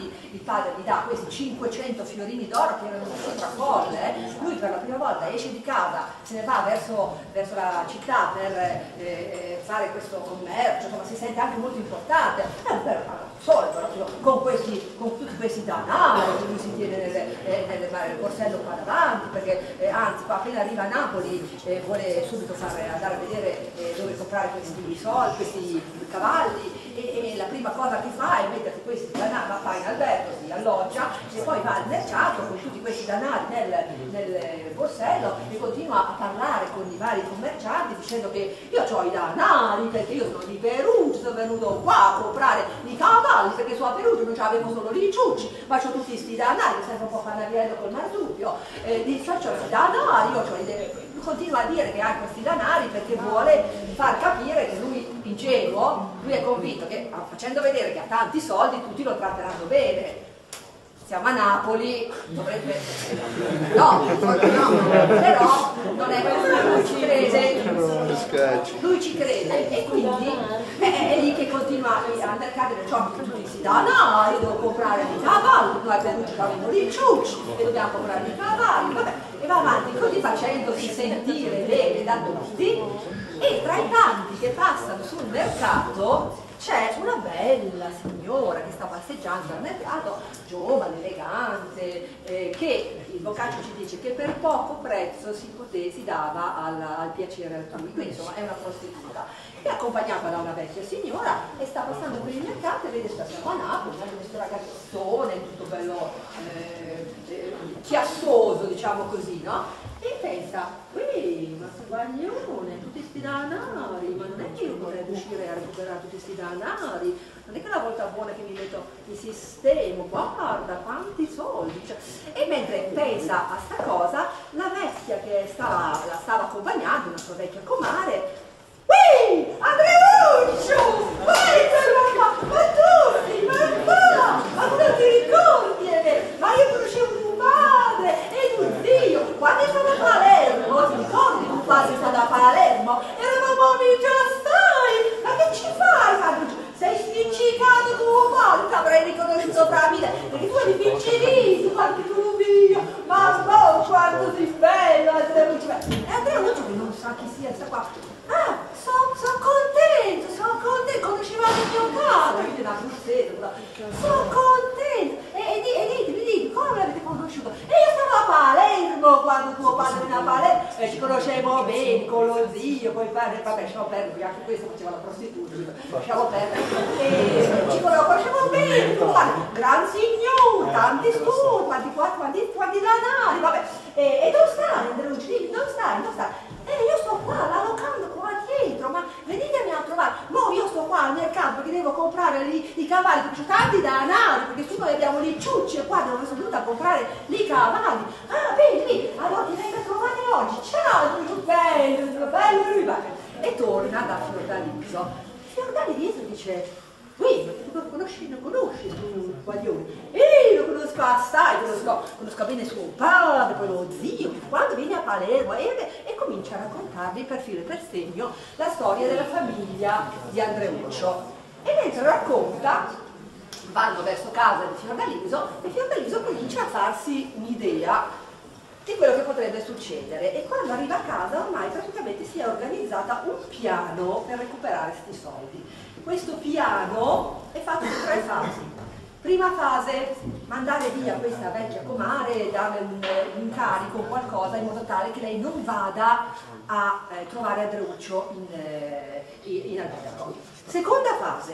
padre gli dà questi cinquecento fiorini d'oro che erano una cifra folle, eh. Lui per la prima volta esce di casa, se ne va verso, verso la città per eh, fare questo commercio, insomma si sente anche molto importante, è un vero sole proprio con, questi, con tutti questi danari che lui si tiene nel, eh, nel, nel borsello qua davanti, perché eh, anzi appena arriva a Napoli eh, vuole subito fare, andare a vedere eh, dove comprare questi soldi, questi cavalli, e, e la prima cosa che fa è mettersi questi danari, va in albergo, si alloggia e poi va al mercato con tutti questi danari nel, nel borsello e continua a parlare con i vari commercianti dicendo che io ho i danari perché io sono di Perugia, sono venuto qua a comprare i cavalli perché su a Perugia non avevo solo i ciucci, ma ho tutti questi danari, che sembra un po' Panariello col marsupio, eh, di ho i danari, io ho i danari. Continua a dire che ha questi danari perché vuole far capire che lui ingenuo, lui è convinto che facendo vedere che ha tanti soldi tutti lo tratteranno bene. Siamo a Napoli, dovrebbe... no, no, però non è così, lui ci crede, lui ci crede e quindi è, è lì che continua al mercato del gioco che tutti si dà, no, io devo comprare i cavalli, noi abbiamo i ciucci e dobbiamo comprare i cavalli, vabbè, e va avanti così facendosi sentire bene da tutti e tra i tanti che passano sul mercato c'è una bella signora che sta passeggiando al mercato, giovane, elegante, eh, che il Boccaccio ci dice che per poco prezzo si, poté, si dava al, al piacere altrui, quindi insomma è una prostituta. È accompagnata da una vecchia signora e sta passando per il mercato e vede sta siamo a Napoli, questo ragazzone tutto bello eh, eh, chiassoso, diciamo così, no? E pensa, qui, ma sbaglione, tutti sti danari, ma non è che io vorrei riuscire a recuperare tutti sti danari, non è che la volta buona che mi metto in sistema, guarda quanti soldi, cioè, e mentre pensa a sta cosa, la vecchia che stava, la stava accompagnando, una sua vecchia comare, ui, Andreuccio, ma, ma tu, ma va, ma tu non ti ricordi, eh? Ma io conoscevo tuo padre e tuo zio, quando è stato a Palermo, ti ricordi tuo padre è stato a Palermo? Eravamo amici assai, ma che ci fai, Andreuccio? Sei spiccicato tuo padre, ti avrei riconosciuto tra la vita, perché tu eri piccinissimo, anche tu mio, ma boh, quanto sei bello, Andreuccio. E Andreuccio che non sa chi sia, sta qua. Ah, sono so contento, sono contento, conoscevate mio padre, quindi da Bruxelles, sono contento, e, e, e ditemi, ditemi, come l'avete conosciuto? E io stavo a Palermo quando tuo padre venne a Palermo, e ci conoscevo bene, con lo zio, con il padre, vabbè, lasciamo perdere, anche questo faceva la prostituta, lasciamo perdere, e ci conoscevo bene, tuo padre, gran signore, tanti studi, quanti, quanti, quanti danari, vabbè, e, e dove stai, Andreuccio, dimmi, dove stai, dove stai? Eh, io sto qua, la locanda qua dietro, ma venitemi a trovare. No, io sto qua al mercato perché devo comprare i, i cavalli, perché ho tanti danari, perché su noi abbiamo i ciucci e qua devo venuta a comprare i cavalli. Ah, bene, bene, allora ti vengo a trovare oggi. Ciao, tutto bello, bello, bello. E torna da Fiordaliso. Fiordaliso dice, qui, tu lo conosci, non conosci tu Guaglione? Eh, lo conosco assai, conosco, conosco bene suo padre, poi lo zio, quando viene a Palermo e, e comincia a raccontarvi per filo e per segno la storia della famiglia di Andreuccio. E mentre racconta, vanno verso casa di Fiordaliso e Fiordaliso comincia a farsi un'idea di quello che potrebbe succedere e quando arriva a casa ormai praticamente si è organizzata un piano per recuperare questi soldi. Questo piano è fatto di tre fasi. Prima fase, mandare via questa vecchia comare e darle un, un incarico o qualcosa in modo tale che lei non vada a eh, trovare Andreuccio in, eh, in albergo. Seconda fase,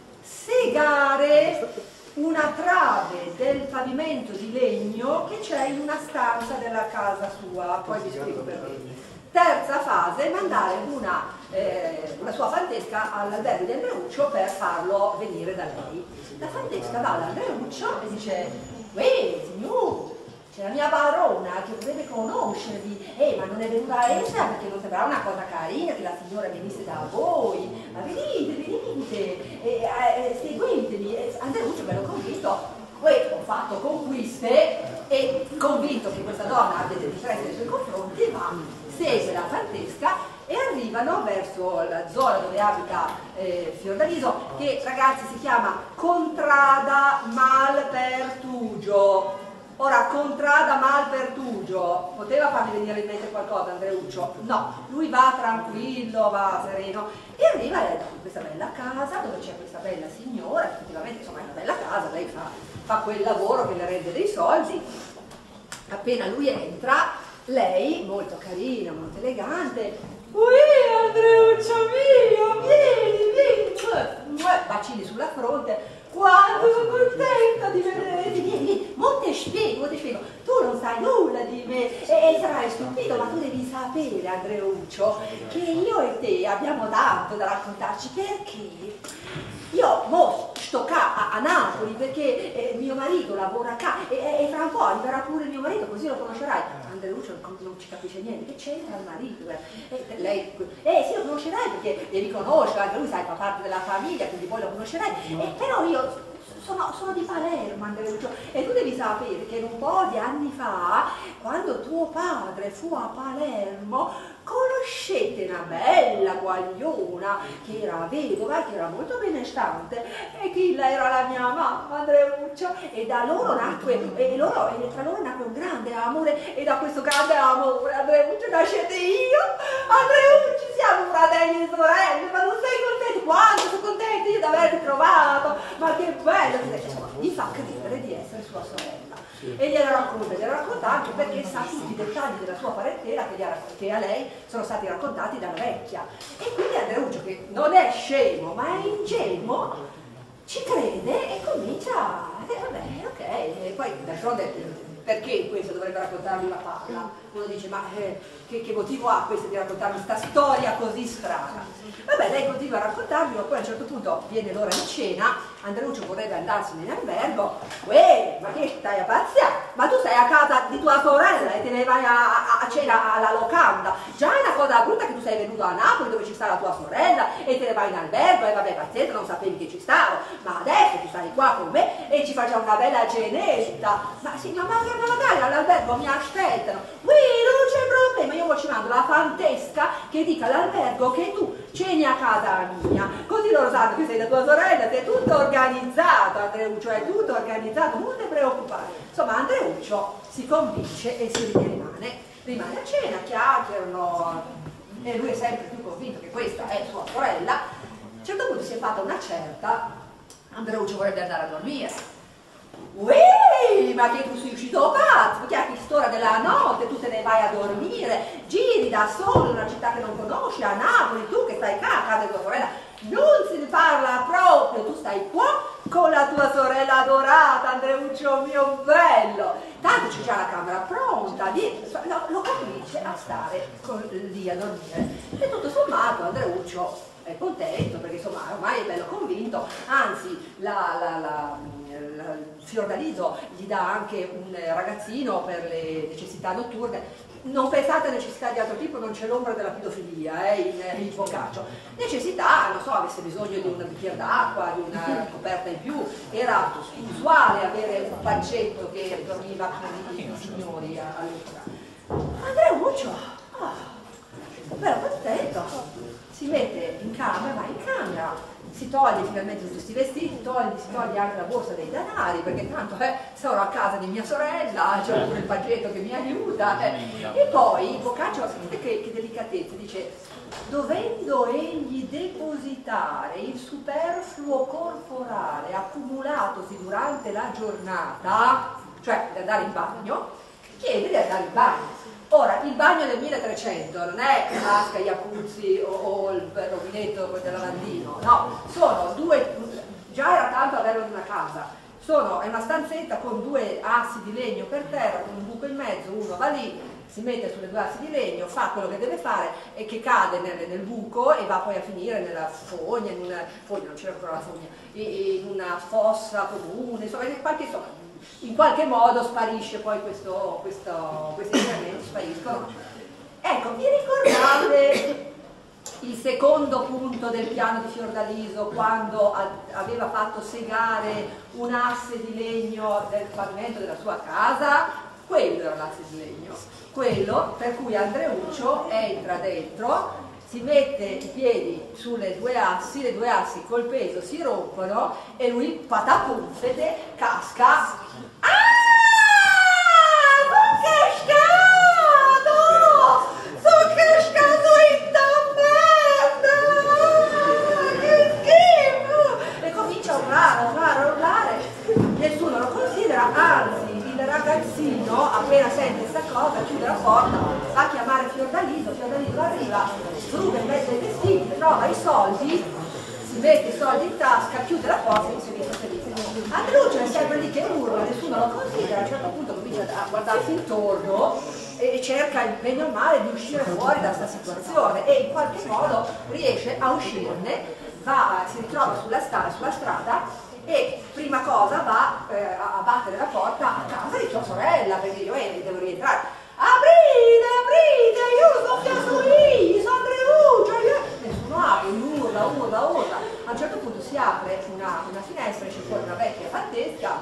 segare una trave del pavimento di legno che c'è in una stanza della casa sua, poi vi spiego perché. Terza fase, mandare una, eh, una sua fantesca all'albergo di Andreuccio per farlo venire da lei. La fantesca va all'Andreuccio e dice, uè, signore, c'è la mia barona che vorrebbe conoscervi, eh, ma non è venuta essa perché non sembrava una cosa carina che la signora venisse da voi, ma venite, venite, e, eh, seguitemi. E Andreuccio bello convinto, uè, ho fatto conquiste e convinto che questa donna abbia delle difese nei suoi confronti, ma segue la fantesca e arrivano verso la zona dove abita eh, Fiordaliso, che ragazzi si chiama Contrada Malpertugio. Ora, Contrada Malpertugio, poteva fargli venire in mente qualcosa Andreuccio? No, lui va tranquillo, va sereno e arriva in questa bella casa dove c'è questa bella signora, effettivamente insomma è una bella casa, lei fa, fa quel lavoro che le rende dei soldi. Appena lui entra, lei, molto carina, molto elegante, ui Andreuccio mio, vieni, vieni, bacini sulla fronte. Quanto sono contenta di vederti, vieni, vieni, mo te spiego, mo te spiego, tu non sai nulla di me e, e sarai stupito, ma tu devi sapere, Andreuccio, che io e te abbiamo tanto da raccontarci, perché io mo sto qua a, a Napoli perché eh, mio marito lavora qua e, e fra un po' arriverà pure mio marito, così lo conoscerai. Andreuccio non, non ci capisce niente, che c'entra il marito? Eh, e lei, eh sì, lo conoscerai perché devi conoscere, anche lui sai, fa parte della famiglia, quindi poi lo conoscerai. Eh, però io sono, sono di Palermo, Andreuccio, e tu devi sapere che un po' di anni fa, quando tuo padre fu a Palermo, conoscete una bella guagliona che era vedova, che era molto benestante, e che era la mia mamma, Andreuccio, e da loro nacque, e, loro, e tra loro nacque un grande amore, e da questo grande amore, Andreuccio, nascete io, Andreuccio, siamo fratelli e sorelle, ma non sei contento? Quanto sono contenta io di averti trovato, ma che bello, insomma, gli fa credere di essere sua sorella. E gliela racconta, gliela racconta anche perché sa tutti i dettagli della sua parentela che, che a lei sono stati raccontati dalla vecchia. E quindi Andreuccio, che non è scemo ma è ingenuo, ci crede e comincia, eh, vabbè, ok, e poi d'altronde perché questo dovrebbe raccontarmi una palla? Uno dice, ma eh, che, che motivo ha questo di raccontarmi questa storia così strana? Vabbè, lei continua a raccontarmi, ma poi a un certo punto viene l'ora di cena, Andreuccio vorrebbe andarsene in albergo, uè, ma che stai a pazzia? Ma tu sei a casa di tua sorella e te ne vai a, a, a cena alla locanda, già è una cosa brutta che tu sei venuto a Napoli dove ci sta la tua sorella e te ne vai in albergo e vabbè pazienza, non sapevi che ci stavo, ma adesso tu stai qua con me e ci facciamo una bella cenetta, ma sì, ma magari magari all'albergo mi aspettano, ui, non c'è problema, io ci mando la fantesca che dica all'albergo che tu ceni a casa mia, così loro sanno che sei la tua sorella, sei tutto organizzato, Andreuccio, è tutto organizzato, non ti preoccupare. Insomma, Andreuccio si convince e si rimane, rimane a cena, chiacchierano, e lui è sempre più convinto che questa è sua sorella. A un certo punto si è fatta una certa, Andreuccio vorrebbe andare a dormire. Uè, ma che tu sei uscito pazzo, perché a quest'ora della notte tu te ne vai a dormire, giri da solo in una città che non conosci, a Napoli, tu che stai qua a casa di tua sorella, non si parla proprio, tu stai qua con la tua sorella adorata, Andreuccio mio bello, tanto c'è già la camera pronta, lo, lo convince a stare con, lì a dormire, e tutto sommato Andreuccio è contento perché insomma ormai è bello convinto, anzi la, la, la, la Fiordaliso gli dà anche un ragazzino per le necessità notturne. Non pensate a necessità di altro tipo, non c'è l'ombra della pedofilia eh, in, in Boccaccio. Necessità, non so, avesse bisogno di un bicchiere d'acqua, di una coperta in più, era usuale avere un pancetto che dormiva con i signori all'epoca. Andreuccio, ah, bello contento, si mette in camera, va in camera, si toglie finalmente tutti questi vestiti, toglie, si toglie anche la borsa dei denari, perché tanto eh, sono a casa di mia sorella, c'è pure il pagetto che mi aiuta. Eh. E poi Boccaccio, sapete che, che delicatezza, dice, dovendo egli depositare il superfluo corporale accumulatosi durante la giornata, cioè di andare in bagno, chiede di andare in bagno. Ora, il bagno del milletrecento non è vasca, jacuzzi o, o il rubinetto del lavandino, no, sono due, già era tanto averlo in una casa, sono, è una stanzetta con due assi di legno per terra, con un buco in mezzo, uno va lì, si mette sulle due assi di legno, fa quello che deve fare e che cade nel, nel buco e va poi a finire nella fogna, in una fogna, non c'era ancora la fogna, in una fossa comune, insomma, in qualche, insomma, in qualche modo sparisce poi questo, questo, questi elementi spariscono. Ecco, vi ricordate il secondo punto del piano di Fiordaliso quando a, aveva fatto segare un asse di legno del pavimento della sua casa? Quello era l'asse di legno, quello per cui Andreuccio entra dentro si mette i piedi sulle due assi, le due assi col peso si rompono e lui patapulfete casca. Ah! Sono cascato! Sono cascato in merda! Che schifo! E comincia a urlare, a urlare, a urlare. Nessuno lo considera, anzi il ragazzino appena sente questa cosa chiude la porta, va a chiamare Fiordaliso, Fiordaliso arriva, fruga in mezzo ai vestiti, trova i soldi, si mette i soldi in tasca, chiude la porta e si dice felice. Andreuccio è sempre lì che urla, nessuno lo considera, a un certo punto comincia a guardarsi intorno e cerca il bene o male di uscire fuori da questa situazione e in qualche modo riesce a uscirne, va, si ritrova sulla, sta, sulla strada e prima cosa va eh, a battere la porta a casa di sua sorella, perché io eh, devo rientrare. Aprite, aprite, io sono piaciuto lì, sono Andreuccio, nessuno apre, urla, urla, urla. A un certo punto si apre una, una finestra, esce fuori una vecchia fattesca.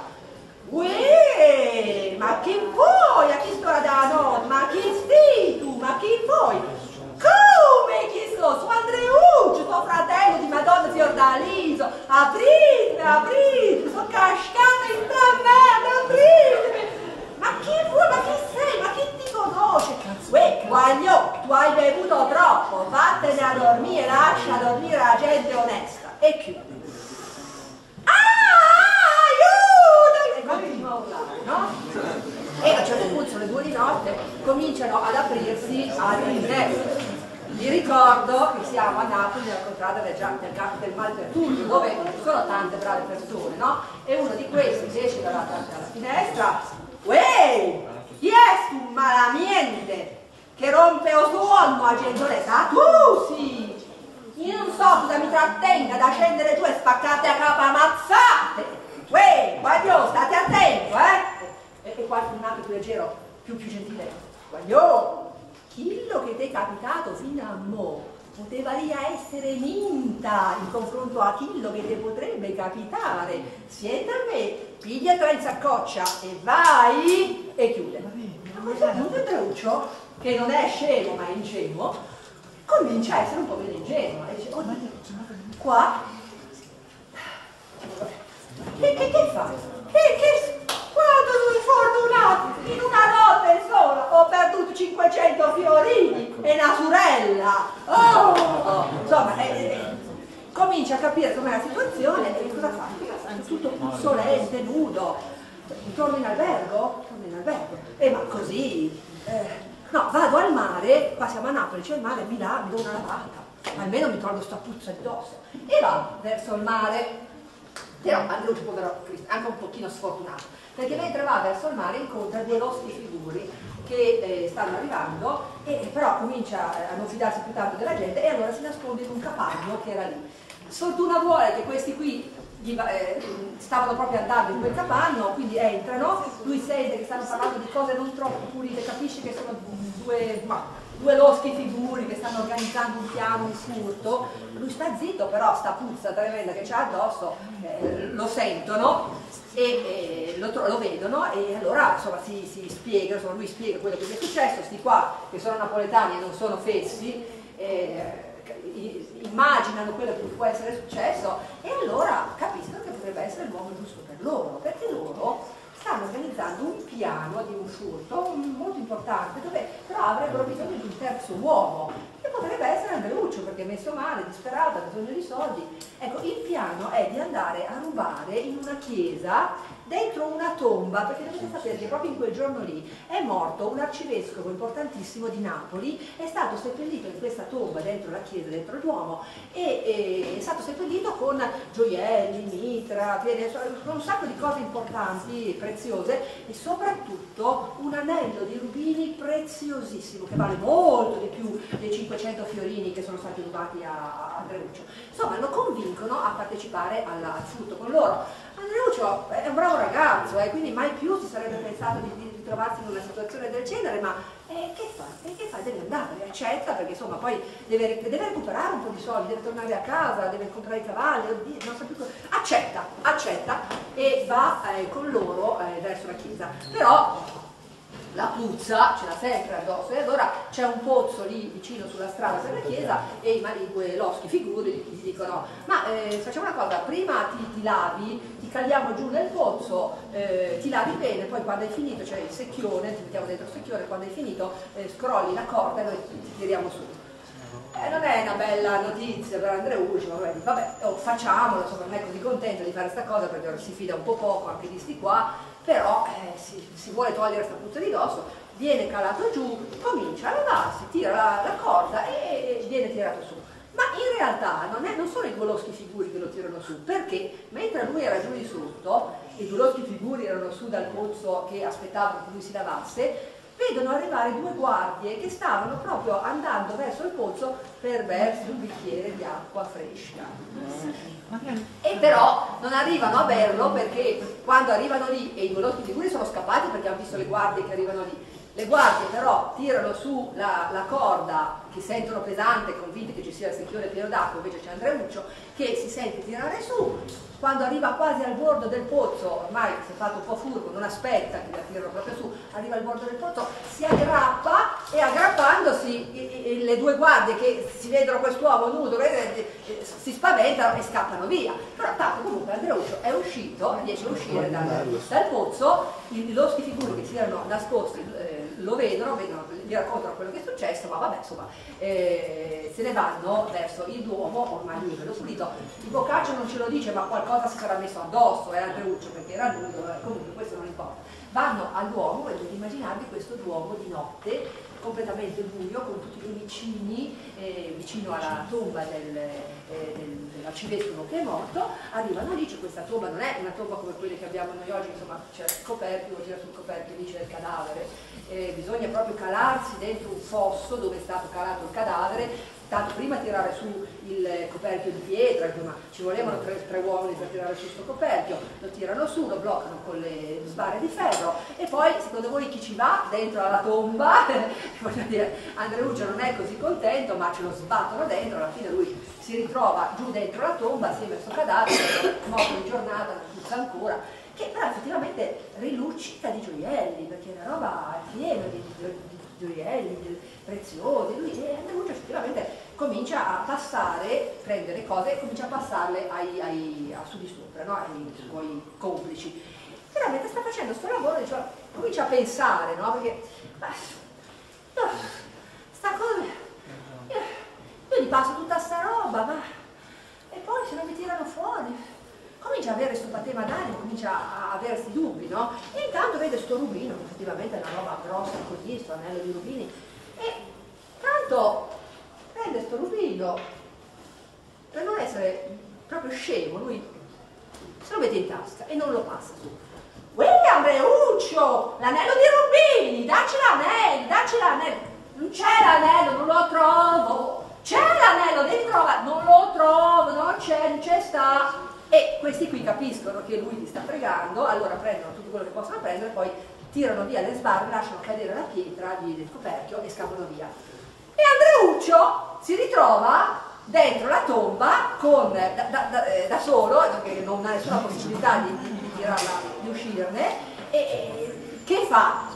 Uè, ma chi vuoi? A chi sto da no? Ma chi sei tu? Ma chi vuoi? Come chi so? Sono Andreuccio, tuo fratello di Madonna Fiordaliso. Aprite, aprite, sono cascata in sta merda, aprite. Ma chi vuoi? Ma chi sei? Ma chi ti conosce? Uè, guaglio, tu hai bevuto troppo, vattene a dormire, lascia dormire la gente onesta. E chiudi. No? E a un certo punto sono le due di notte, cominciano ad aprirsi altri finestre. Vi ricordo che siamo a Napoli nella contrada del, del Campo del Maltertullo, dove ci sono tante brave persone, no? E uno di questi che esce dalla, dalla finestra, uè, chi è stu malamiente che rompe o suono a gentolezza? Tu sì! Io non so cosa mi trattenga da scendere giù e spaccate a capo ammazzate! Uè, guaglio, state attento, eh! E, e qualcun altro più leggero, più più gentile. Guaglio, quello che ti è capitato fino a mo' poteva lì a essere minta in confronto a quello che ti potrebbe capitare. Siete a me, pigliatela in saccoccia e vai! E chiude. Ma questo punto Andreuccio, che non è scemo ma è ingenuo, comincia a essere un po' meno ingenuo. E dice, oh, qua... Che, che, che fai? Che, che, quando sono fortunato, in una notte sola ho perduto cinquecento fiorini e una sorella. Oh! Insomma, eh, eh, comincia a capire com'è la situazione e cosa fa? Tutto puzzolente, nudo. Torno in albergo? Torno in albergo. E eh, ma così? Eh, no, vado al mare, qua siamo a Napoli, c'è il mare, mi dà, mi do una lavata. Almeno mi tolgo sta puzza addosso. E va verso il mare. Però Andreuccio, povero Cristo, anche un pochino sfortunato, perché mentre va verso il mare incontra due loschi figuri che eh, stanno arrivando e però comincia a non fidarsi più tanto della gente e allora si nasconde in un capanno che era lì. Sfortuna vuole che questi qui gli, eh, stavano proprio andando in quel capanno, quindi entrano, lui sente che stanno parlando di cose non troppo pulite, capisce che sono due... Ma, due loschi figuri che stanno organizzando un piano, un furto, lui sta zitto, però sta puzza tremenda che c'ha addosso, eh, lo sentono e, e lo, lo vedono e allora insomma si, si spiega, insomma, lui spiega quello che gli è successo, sti qua che sono napoletani e non sono fessi, eh, immaginano quello che può essere successo e allora capiscono che potrebbe essere il modo giusto per loro, perché loro stanno organizzando un piano di un furto molto importante dove però avrebbero bisogno di un terzo uomo che potrebbe essere Andreuccio perché è messo male, disperato, ha bisogno di soldi. Ecco, il piano è di andare a rubare in una chiesa dentro una tomba, perché dovete sapere che proprio in quel giorno lì è morto un arcivescovo importantissimo di Napoli, è stato seppellito in questa tomba dentro la chiesa, dentro il Duomo e, e è stato seppellito con gioielli, mitra, un sacco di cose importanti, preziose e soprattutto un anello di rubini preziosissimo che vale molto di più dei cinquecento fiorini che sono stati rubati a, a Andreuccio. Insomma lo convincono a partecipare al, al furto con loro. Andreuccio è un bravo ragazzo, eh, quindi mai più si sarebbe pensato di, di, di trovarsi in una situazione del genere, ma eh, che fa? Eh, che fa? Deve andare, accetta, perché insomma poi deve, deve recuperare un po' di soldi, deve tornare a casa, deve comprare i cavalli, oddio, non so più cosa. Accetta, accetta e va eh, con loro eh, verso la chiesa. Però la puzza ce l'ha sempre addosso, e allora c'è un pozzo lì vicino sulla strada per la chiesa e i, i due loschi figuri gli dicono: ma eh, facciamo una cosa, prima ti, ti lavi, ti caliamo giù nel pozzo, eh, ti lavi bene, poi quando hai finito c'è il secchione, ti mettiamo dentro il secchione, quando hai finito eh, scrolli la corda e noi ti, ti tiriamo su. Eh, non è una bella notizia per Andreuccio, ma vabbè, vabbè oh, facciamolo, insomma, non è così contento di fare questa cosa perché si fida un po' poco anche di sti qua, però eh, si, si vuole togliere questa puzza di dosso, viene calato giù, comincia a lavarsi, tira la, la corda e viene tirato su. Ma in realtà non, è, non sono i due loschi figuri che lo tirano su, perché mentre lui era giù di sotto, i due loschi figuri erano su dal pozzo che aspettavano che lui si lavasse, vedono arrivare due guardie che stavano proprio andando verso il pozzo per versi un bicchiere di acqua fresca. E però non arrivano a berlo perché quando arrivano lì, e i due loschi figuri sono scappati perché hanno visto le guardie che arrivano lì, le guardie però tirano su la, la corda, che sentono pesante, convinte che ci sia il secchione pieno d'acqua, invece c'è Andreuccio che si sente tirare su. Quando arriva quasi al bordo del pozzo, ormai si è fatto un po' furbo, non aspetta che la tirano proprio su, arriva al bordo del pozzo, si aggrappa e aggrappandosi i, i, le due guardie che si vedono quest'uomo nudo, eh, eh, si spaventano e scappano via. Però tanto comunque Andreuccio è uscito, riesce a uscire dal, dal pozzo, i loschi figuri che si erano nascosti eh, lo vedono, vedono, gli raccontano quello che è successo, ma vabbè insomma eh, se ne vanno verso il Duomo, ormai lui è pulito. Il Boccaccio non ce lo dice, ma qualcosa si sarà messo addosso, era Andreuccio perché era nudo, comunque questo non importa. Vanno al Duomo e dovete immaginarvi questo Duomo di notte, completamente buio, con tutti i lumicini eh, vicino alla tomba del, eh, del, dell'arcivescovo che è morto. Arrivano lì, c'è questa tomba, non è una tomba come quelle che abbiamo noi oggi, insomma c'è il coperchio, tira sul coperchio, lì c'è il cadavere, eh, bisogna proprio calarsi dentro un fosso dove è stato calato il cadavere, tanto prima tirare su il coperchio di pietra, insomma ci volevano tre, tre uomini per tirare su questo coperchio, lo tirano su, lo bloccano con le sbarre di ferro e poi secondo voi chi ci va dentro alla tomba? Voglio dire, Andreuccio non è così contento, ma ce lo sbattono dentro, alla fine lui si ritrova giù dentro la tomba assieme al suo cadavere, morto di giornata, non puzza ancora, che però effettivamente riluccica di gioielli, perché la roba è piena di, di, di gioielli di preziosi, lui e Andreuccio effettivamente comincia a passare, prende le cose e comincia a passarle ai, ai, a su di sopra, no? Ai suoi complici. Però mentre sta facendo questo lavoro dice, comincia a pensare, no? Perché ma, no, sta cosa, io, io gli passo tutta sta roba, ma e poi se non mi tirano fuori, comincia a avere questo patema d'animo, comincia a, a avere questi dubbi, no? E intanto vede sto rubino, che effettivamente è una roba grossa così, sto anello di rubini, e tanto prende sto rubino, per non essere proprio scemo, lui se lo mette in tasca e non lo passa su. Uè Andreuccio, l'anello di rubini, dacci l'anello, dacci l'anello. Non c'è l'anello, non lo trovo. C'è l'anello, devi trovare, non lo trovo, non c'è, non c'è sta. E questi qui capiscono che lui li sta fregando, allora prendono tutto quello che possono prendere, poi tirano via le sbarre, lasciano cadere la pietra del coperchio e scappano via. E Andreuccio si ritrova dentro la tomba con, da, da, da, da solo, perché non ha nessuna possibilità di, di, di tirarla, di uscirne, e, e che fa?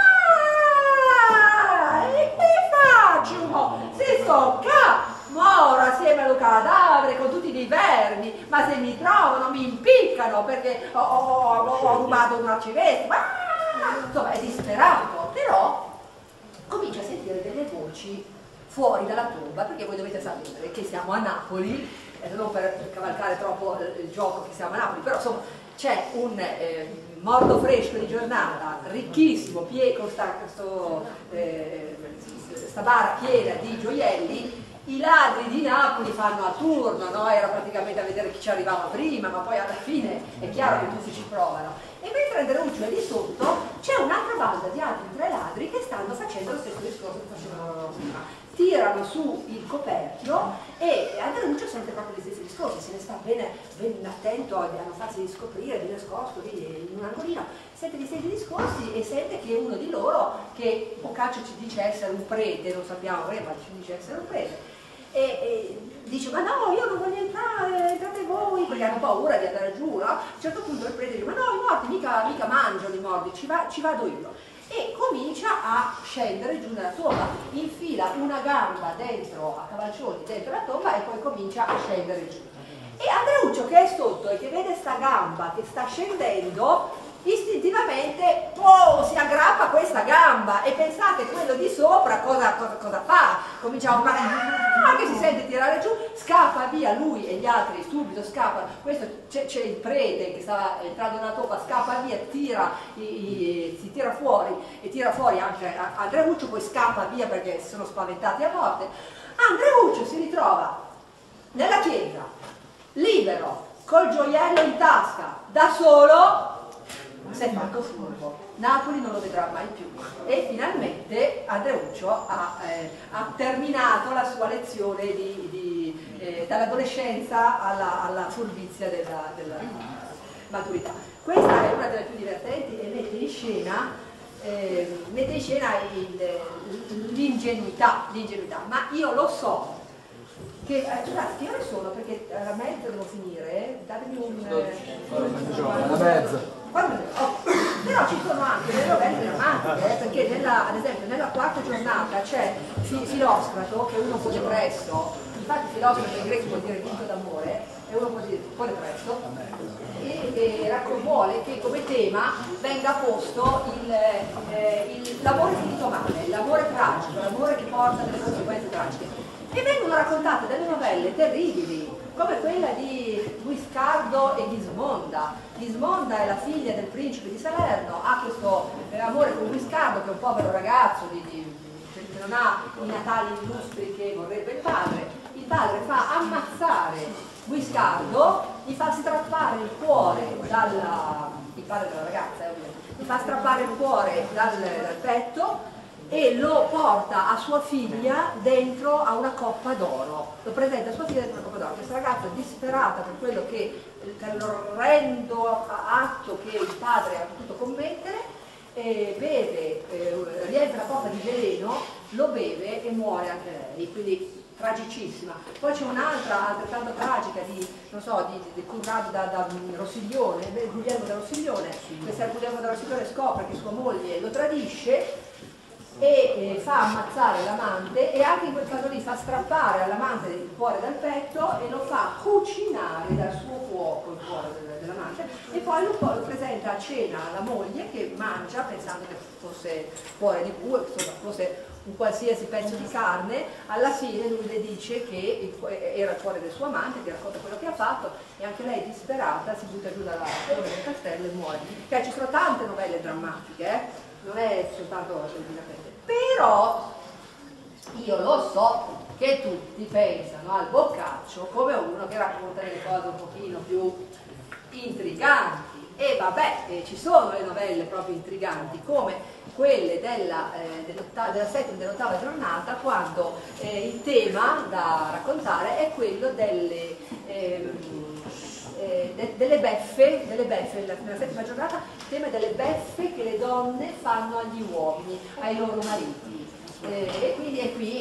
Ah, e che faccio? Si stocca! Moro assieme al cadavere con tutti i vermi, ma se mi trovano mi impiccano perché ho, ho, ho rubato un arcivescovo. Ah! Insomma è disperato, però comincia a sentire delle voci fuori dalla tomba, perché voi dovete sapere che siamo a Napoli, eh, non per cavalcare troppo il, il gioco che siamo a Napoli, però insomma c'è un eh, morto fresco di giornata, ricchissimo, pie, con sta, questo, eh, sta bara piena di gioielli. I ladri di Napoli fanno a turno, no? Era praticamente a vedere chi ci arrivava prima, ma poi alla fine è chiaro che tutti ci provano. E mentre Andreuccio è lì sotto, c'è un'altra banda di altri tre ladri che stanno facendo lo stesso discorso che facevano prima. Tirano su il coperchio e Andreuccio sente proprio gli stessi discorsi, se ne sta bene, ben attento a non farsi scoprire di nascosto lì in un angolino, sente gli stessi discorsi e sente che uno di loro, che Boccaccio ci dice essere un prete, non sappiamo perché, ma ci dice essere un prete, e, e dice ma no, io non voglio entrare, entrate voi, perché hanno paura di andare giù, no? A un certo punto il prete dice ma no, i morti mica, mica mangiano i morti, ci, va, ci vado io. e comincia a scendere giù nella tomba, infila una gamba dentro, a cavalcioni dentro la tomba e poi comincia a scendere giù. E Andreuccio, che è sotto e che vede sta gamba che sta scendendo, istintivamente oh, si aggrappa a questa gamba, e pensate, quello di sopra cosa, cosa, cosa fa? Comincia a urlare, ah, che si sente tirare giù, scappa via lui e gli altri, subito scappano. Questo c'è il prete che stava entrando nella tomba, scappa via, tira, i, i, si tira fuori e tira fuori anche Andreuccio, poi scappa via perché si sono spaventati a morte. Andreuccio si ritrova nella chiesa, libero, col gioiello in tasca, da solo. Si è fatto furbo. Napoli non lo vedrà mai più, e finalmente Andreuccio ha, eh, ha terminato la sua lezione di, di, eh, dall'adolescenza alla, alla furbizia della, della maturità. Questa è una delle più divertenti e mette in scena, eh, mette in scena l'ingenuità, l'ingenuità, ma io lo so che, eh, scusate, che ore sono? Perché alla mezza devo finire, datemi un... Eh, alla mezza. Oh, però ci sono anche delle novelle drammatiche, eh, perché nella, ad esempio nella quarta giornata c'è Filoscrato, che è uno un po' depresso, infatti Filoscrato in greco vuol dire vinto d'amore, è uno un po' depresso, e, e vuole che come tema venga posto l'amore finito male, l'amore tragico, l'amore che porta delle conseguenze tragiche. E vengono raccontate delle novelle terribili, come quella di Guiscardo e Ghismonda. Ghismonda è la figlia del principe di Salerno, ha questo eh, amore con Guiscardo, che è un povero ragazzo di, di, che non ha i natali illustri che vorrebbe il padre. Il padre fa ammazzare Guiscardo, gli fa strappare il cuore dalla, il padre della ragazza, eh, gli fa strappare il cuore dal, dal petto, e lo porta a sua figlia dentro a una coppa d'oro, lo presenta a sua figlia dentro una coppa d'oro. Questa ragazza, disperata per quello che, per l'orrendo atto che il padre ha potuto commettere, eh, beve, eh, riempie la coppa di veleno, lo beve e muore anche lei, quindi tragicissima. Poi c'è un'altra altrettanto tragica di, non so, di, di Conrado da, da Rossiglione, Guglielmo da Rossiglione. Questa Guglielmo da Rossiglione scopre che sua moglie lo tradisce e eh, fa ammazzare l'amante, e anche in quel caso lì fa strappare all'amante il cuore dal petto e lo fa cucinare dal suo fuoco il cuore dell'amante, e poi lo, lo presenta a cena alla moglie, che mangia pensando che fosse cuore di bue, insomma fosse un qualsiasi pezzo di carne. Alla fine lui le dice che era il cuore del suo amante, che racconta quello che ha fatto, e anche lei disperata si butta giù dalla torre del castello e muore. Cioè, ci sono tante novelle drammatiche, eh? Non è soltanto divertente. Però io lo so che tutti pensano al Boccaccio come uno che racconta delle cose un pochino più intriganti, e vabbè, eh, ci sono le novelle proprio intriganti, come quelle della, eh, della settima e dell'ottava giornata, quando eh, il tema da raccontare è quello delle... Ehm, Eh, de, delle beffe, delle beffe nella, nella settima giornata, il tema delle beffe che le donne fanno agli uomini, ai loro mariti, eh, e quindi è qui,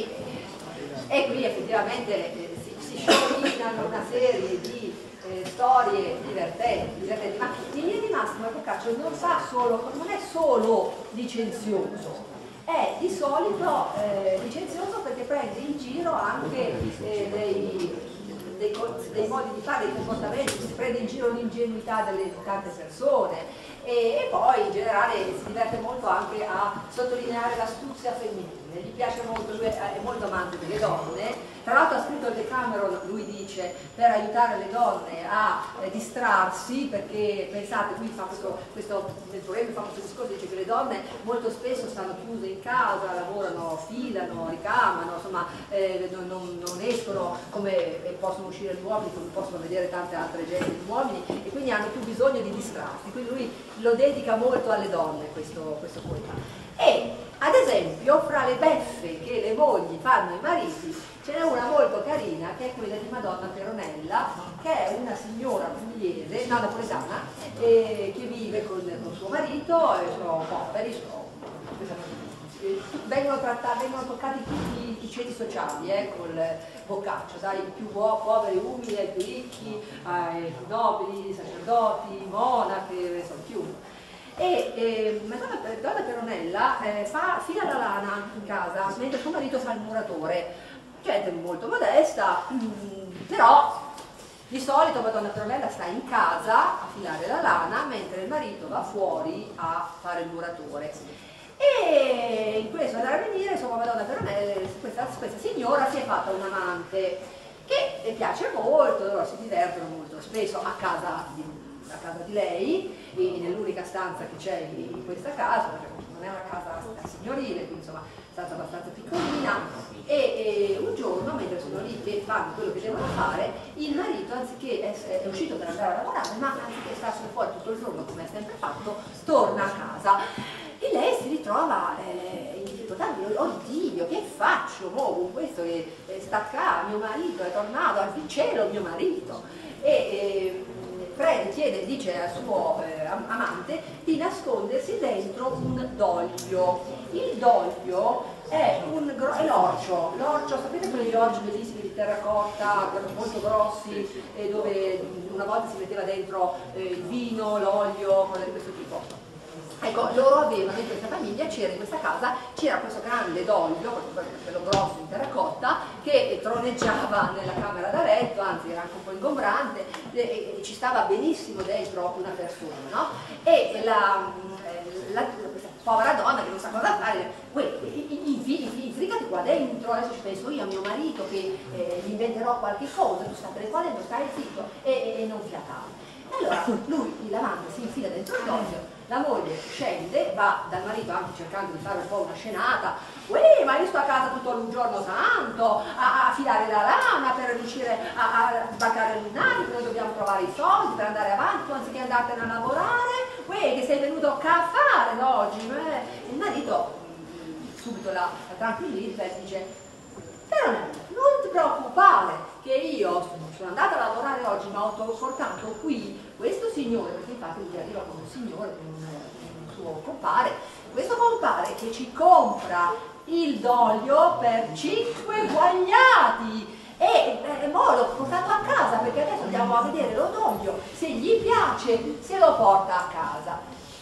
e qui effettivamente eh, si, si sciorinano una serie di eh, storie divertenti, divertenti, ma in linea di massima il Boccaccio non, fa solo, non è solo licenzioso, è di solito eh, licenzioso perché prende in giro anche eh, dei Dei, dei modi di fare, dei comportamenti, si prende in giro l'ingenuità delle tante persone, e, e poi in generale si diverte molto anche a sottolineare l'astuzia femminile, gli piace molto, lui è molto amante delle donne. Tra l'altro ha scritto il Decameron, lui dice, per aiutare le donne a eh, distrarsi, perché pensate, qui fa questo, questo nel poema fa questo discorso, dice che le donne molto spesso stanno chiuse in casa, lavorano, filano, ricamano, insomma eh, non, non, non escono come eh, possono uscire gli uomini, come possono vedere tante altre generi di uomini, e quindi hanno più bisogno di distrarsi, quindi lui lo dedica molto alle donne questo, questo poema. E ad esempio fra le beffe che le mogli fanno ai mariti ce n'è una molto carina, che è quella di Madonna Peronella, che è una signora pugliese, no, napoletana, eh, che vive con, con suo marito, e sono poveri, sono, vengono trattati, vengono toccati tutti i ceti sociali eh, col Boccaccio, dai più poveri, umili, ai più ricchi, ai più nobili, sacerdoti, monache, insomma chiunque. e eh, Madonna, Donna Peronella eh, fa, fila la lana in casa mentre suo marito fa il muratore, gente molto modesta, mh, però di solito Madonna Peronella sta in casa a filare la lana mentre il marito va fuori a fare il muratore. E in questo andare a venire, insomma, Madonna Peronella, questa, questa signora si è fatta un amante che le piace molto, loro si divertono molto spesso a casa di, a casa di lei, nell'unica stanza che c'è in questa casa, perché non è una casa signorile, quindi insomma è stata abbastanza piccolina, e, e un giorno mentre sono lì che fanno quello che devono fare, il marito anziché essere, è uscito per andare a lavorare, ma anziché starsene fuori tutto il giorno come ha sempre fatto, torna a casa e lei si ritrova eh, in difficoltà. Oddio, che faccio mo con questo che eh, sta qua, mio marito è tornato al cielo, mio marito, e eh, prende, chiede, dice al suo eh, amante di nascondersi dentro un doglio. Il doglio è, un, è l'orcio, l'orcio, sapete quegli orci bellissimi di terracotta, molto grossi, eh, dove una volta si metteva dentro eh, il vino, l'olio, cose di questo tipo. Ecco, loro avevano in questa famiglia, c'era in questa casa, c'era questo grande doglio, quello grosso in terracotta, che troneggiava nella camera da letto, anzi era anche un po' ingombrante, e, e ci stava benissimo dentro una persona, no? E la, la, questa povera donna che non sa cosa fare, infilati qua dentro, adesso ci penso io a mio marito che eh, gli inventerò qualche cosa, tu stai qua dentro, stai zitto, e, e, e non fiatare. Allora lui, l'amante, si infila dentro il doglio, la moglie scende, va dal marito anche cercando di fare un po' una scenata, uè, ma io sto a casa tutto un giorno santo a, a filare la lana per riuscire a, a sbaccare il lunario, noi dobbiamo trovare i soldi per andare avanti, tu anziché andartene a lavorare, uè, che sei venuto a fare oggi. Il marito subito la, la tranquillizza e dice: però non ti preoccupare che io sono andata a lavorare oggi, ma ho soltanto qui questo signore, perché infatti lui arriva con un signore, con un, un suo compare, questo compare che ci compra il doglio per cinque guagliati e eh, mo l'ho portato a casa perché adesso andiamo a vedere lo doglio, se gli piace se lo porta a casa.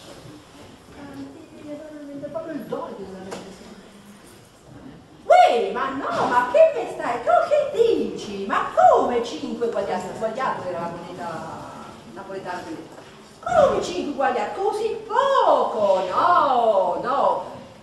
È proprio il doglio. Uè, ma no, ma che me stai? Tu che dici? Ma come cinque guagliati? Guagliato era la moneta napoletana. Come cinque guagliati? Così poco? No, no.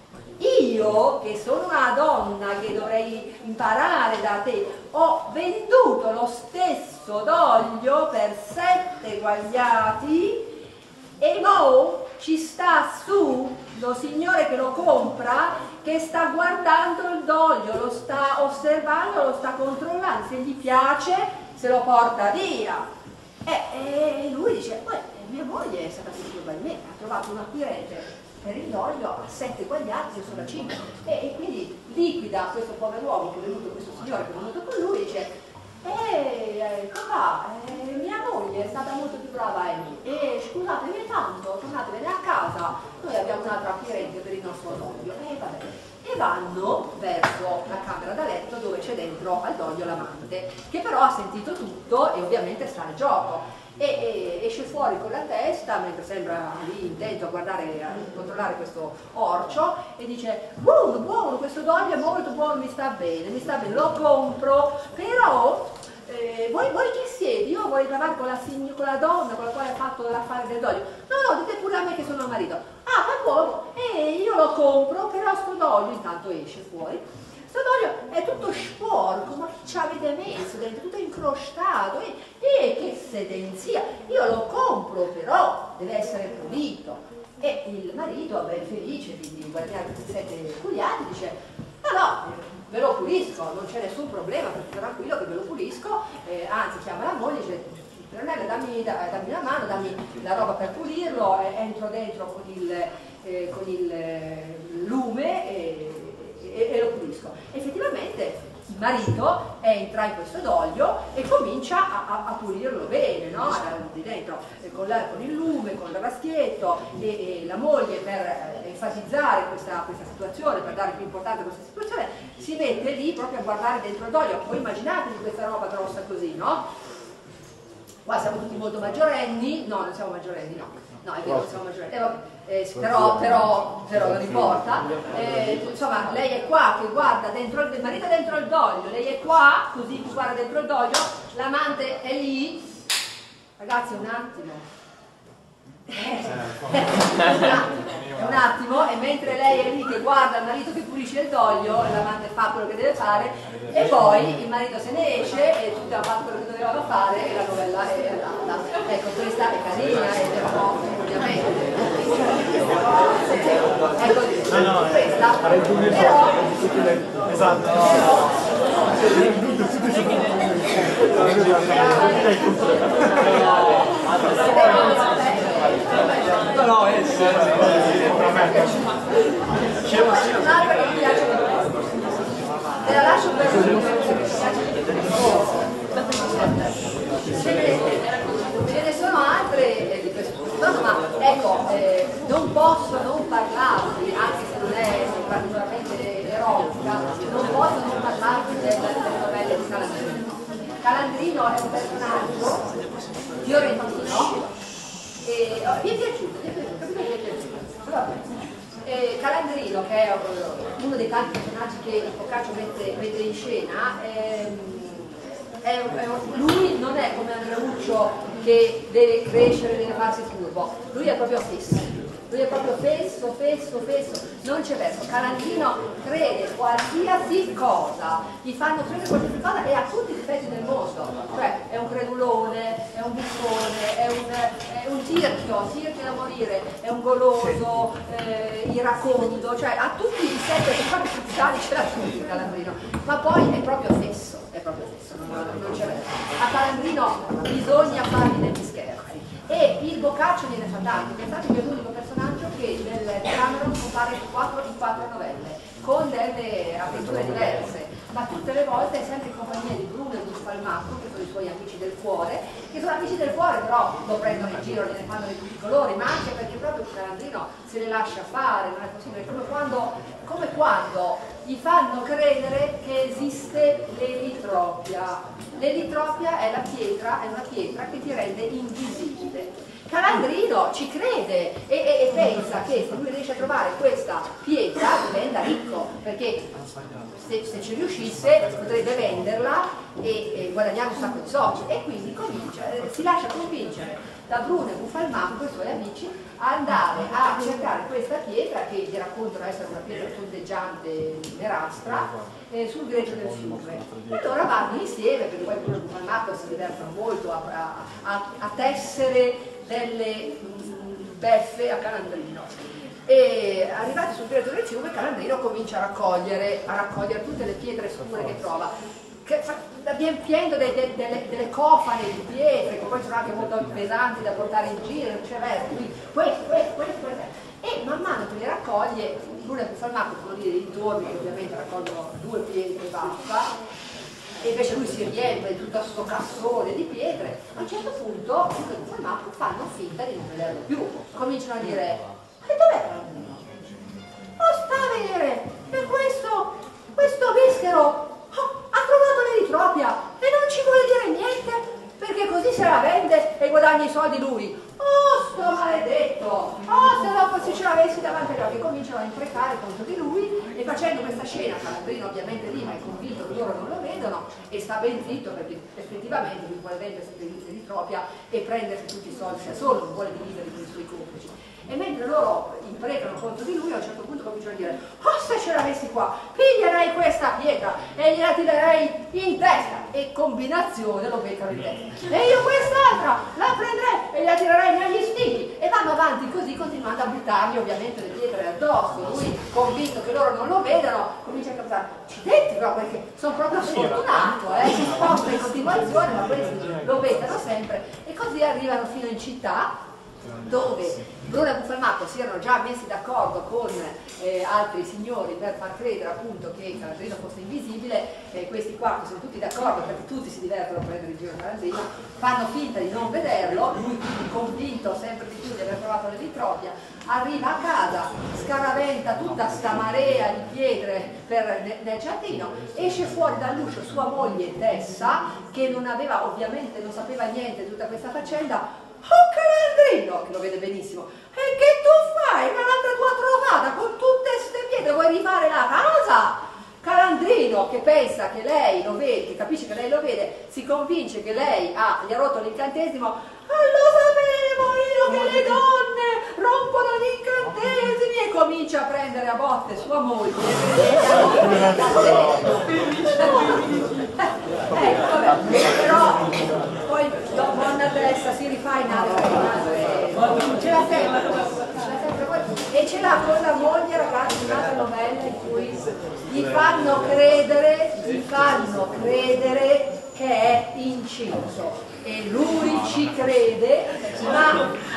Io, che sono una donna che dovrei imparare da te, ho venduto lo stesso doglio per sette guagliati e mo ci sta su lo signore che lo compra, che sta guardando il doglio, lo sta osservando, lo sta controllando, se gli piace se lo porta via. E, e lui dice: mia moglie è stata più furba di me, ha trovato un acquirente per il doglio a sette guagliati, io sono a cinque. E, e quindi liquida questo pover'uomo che è venuto, questo signore che è venuto con lui, e dice: eh, papà, eh, mia moglie è stata molto più brava di me, e scusatemi tanto, tornatevene a casa, noi abbiamo un altro acquirente per il nostro doglio. E va bene. E vanno verso la camera da letto dove c'è dentro al doglio l'amante, che però ha sentito tutto e ovviamente sta al gioco. E, e esce fuori con la testa mentre sembra lì intento a guardare, a controllare questo orcio, e dice: buono, buono, questo doglio è molto buono, mi sta bene, mi sta bene, lo compro, però eh, voi, voi chi siete? Io vorrei parlare con la, con la donna con la quale ha fatto l'affare del doglio. No, no, dite pure a me che sono il marito. Ah, va buono, e io lo compro, però sto doglio, intanto esce fuori, sto doglio è tutto sporco, ma che ci avete messo dentro? Tutto incrostato, e, e che sedenzia, io lo compro, però deve essere pulito. E il marito, ben felice di guadagnare questi sette guagliati, dice: no, no, ve lo pulisco, non c'è nessun problema, perché tranquillo che ve lo pulisco, eh, anzi chiama la moglie e dice: Peronella, dammi, dammi una mano, dammi la roba per pulirlo, e entro dentro con il, eh, con il eh, lume e, e, e lo pulisco. Effettivamente il marito entra in questo doglio e comincia a, a, a pulirlo bene, no? Di dentro, eh, con, la, con il lume, con il raschietto, e, e la moglie, per eh, enfatizzare questa, questa situazione, per dare più importanza a questa situazione, si mette lì proprio a guardare dentro il doglio. Voi immaginatevi questa roba grossa così, no? qua siamo tutti molto maggiorenni, no, non siamo maggiorenni, no, no, è vero, non siamo maggiorenni, eh, vabbè, eh, però, però, però non importa, eh, insomma, lei è qua che guarda dentro, il marito è dentro il doglio, lei è qua, così che guarda dentro il doglio, l'amante è lì, ragazzi, un attimo. Eh, un attimo, un attimo, e mentre lei è lì che guarda il marito che pulisce il doglio, l'amante fa quello che deve fare e poi il marito se ne esce e tutti hanno fatto quello che dovevano fare e la novella è andata. Ecco, questa è carina e però ovviamente è così, no, no, questa però esatto. No, no, è un'altra che mi piace di più. Te la lascio per un che mi piace di più. Ce ne sono altre di questo, ma ecco, eh, non posso non parlarvi, anche se non è particolarmente erotica, non posso non parlarvi delle, delle novelle di Calandrino. Calandrino è un personaggio fiorentino e oh, mi è piaciuto, mi è piaciuto, capito che mi è piaciuto. Vabbè. E Calandrino, che è uno dei tanti personaggi che il Boccaccio mette, mette in scena, è, è, è, lui non è come Andreuccio che deve crescere, deve farsi furbo, lui è proprio fesso. Lui è proprio fesso, fesso, fesso, non c'è verso. Calandrino crede qualsiasi cosa, gli fanno credere qualsiasi cosa e ha tutti i difetti del mondo, cioè è un credulone, è un buffone, è un, è un tirchio, tirchio da morire, è un goloso, eh, iracondo, cioè ha tutti i difetti capitali, ce l'ha tutti Calandrino, ma poi è proprio fesso, è proprio fesso, non, non c'è verso. A Calandrino bisogna fargli degli scherzi. E il Boccaccio viene fantastico, pensate che è l'unico personaggio che nel Cameron compare in quattro, in quattro novelle, con delle avventure diverse, ma tutte le volte è sempre in compagnia di Bruno e di Spalmacco, che sono i suoi amici del cuore, che sono amici del cuore, però lo prendono in giro, ne fanno di tutti i colori, ma anche perché proprio Calandrino se le lascia fare, non è possibile, come quando, come quando gli fanno credere che esiste l'elitropia. L'elitropia è la pietra, è una pietra che ti rende invisibile. Calandrino ci crede e, e, e pensa che se lui riesce a trovare questa pietra diventa ricco, perché se, se ci riuscisse potrebbe venderla e, e guadagnare un sacco di soldi, e quindi comincia, eh, si lascia convincere da Bruno e Buffalmacco, i suoi amici, a andare a cercare questa pietra che gli raccontano essere una pietra tondeggiante nerastra eh, sul greggio del fiume. E allora vanno insieme, perché poi Bruno e Buffalmacco si divertono molto a, a, a tessere delle mh, beffe a Calandrino. E arrivati sul greggio del fiume, Calandrino comincia a raccogliere, a raccogliere tutte le pietre scure che trova, che fa, riempiendo de, de, delle, delle cofane di pietre che poi sono anche molto pesanti da portare in giro, non c'è verso, quindi questo, questo, questo, questo. E man mano che le raccoglie, Bruno e Buffalmacco sono lì dei dintorni, che ovviamente raccolgono due pietre e basta, e invece lui si riempie di tutto questo cassone di pietre. A un certo punto Bruno e Buffalmacco fanno finta di non vederlo più, cominciano a dire: e dov'è Calandrino? Non sta a vedere, e questo, questo vischero Oh, ha trovato l'elitropia e non ci vuole dire niente, perché così se la vende e guadagna i soldi lui. Oh, sto maledetto! Oh, se dopo se ce l'avessi davanti agli occhi. Cominciano a imprecare contro di lui e facendo questa scena, Calandrino ovviamente lì, ma è convinto che loro non lo vedono e sta ben zitto perché effettivamente lui vuole vendersi l'elitropia e prendersi tutti i soldi da solo, non vuole dividere con i suoi complici. E mentre loro imprecano contro di lui, a un certo punto cominciano a dire: oh, se ce l'avessi qua, piglierei questa pietra e gliela tirerei in testa, e combinazione lo beccano in testa, e io quest'altra la prenderei e gliela tirerei negli stighi, e vanno avanti così, continuando a buttargli ovviamente le pietre addosso. Lui, convinto che loro non lo vedano, comincia a pensare: accidenti però, perché sono proprio sfortunato, eh? Si sposta in continuazione, ma questi lo beccano sempre, e così arrivano fino in città. dove Bruno e Buffalmacco si erano già messi d'accordo con eh, altri signori per far credere appunto che Calandrino fosse invisibile, eh, questi qua sono tutti d'accordo perché tutti si divertono a prendere in giro Calandrino, fanno finta di non vederlo, lui quindi convinto sempre di più di aver provato l'elitropia, arriva a casa, scaraventa tutta sta marea di pietre per, nel giardino, esce fuori dall'uscio sua moglie Tessa, che non aveva ovviamente, non sapeva niente di tutta questa faccenda. Oh Calandrino, che lo vede benissimo, e che tu fai? Un'altra tua trovata con tutte queste pietre, vuoi rifare la casa? Calandrino, che pensa che lei lo vede, che capisce che lei lo vede, si convince che lei ha, gli ha rotto l'incantesimo. Ah, lo sapevo io che le donne rompono gli incantesimi, e comincia a prendere a botte sua moglie. Ecco, vabbè, però poi donna Tessa si rifà in altre, in altre ce l'ha sempre, ce l'ha sempre poi, e ce l'ha con la moglie, ragazzi, un'altra novella in cui gli fanno credere, gli fanno credere che è incinto. E lui ci crede, ma,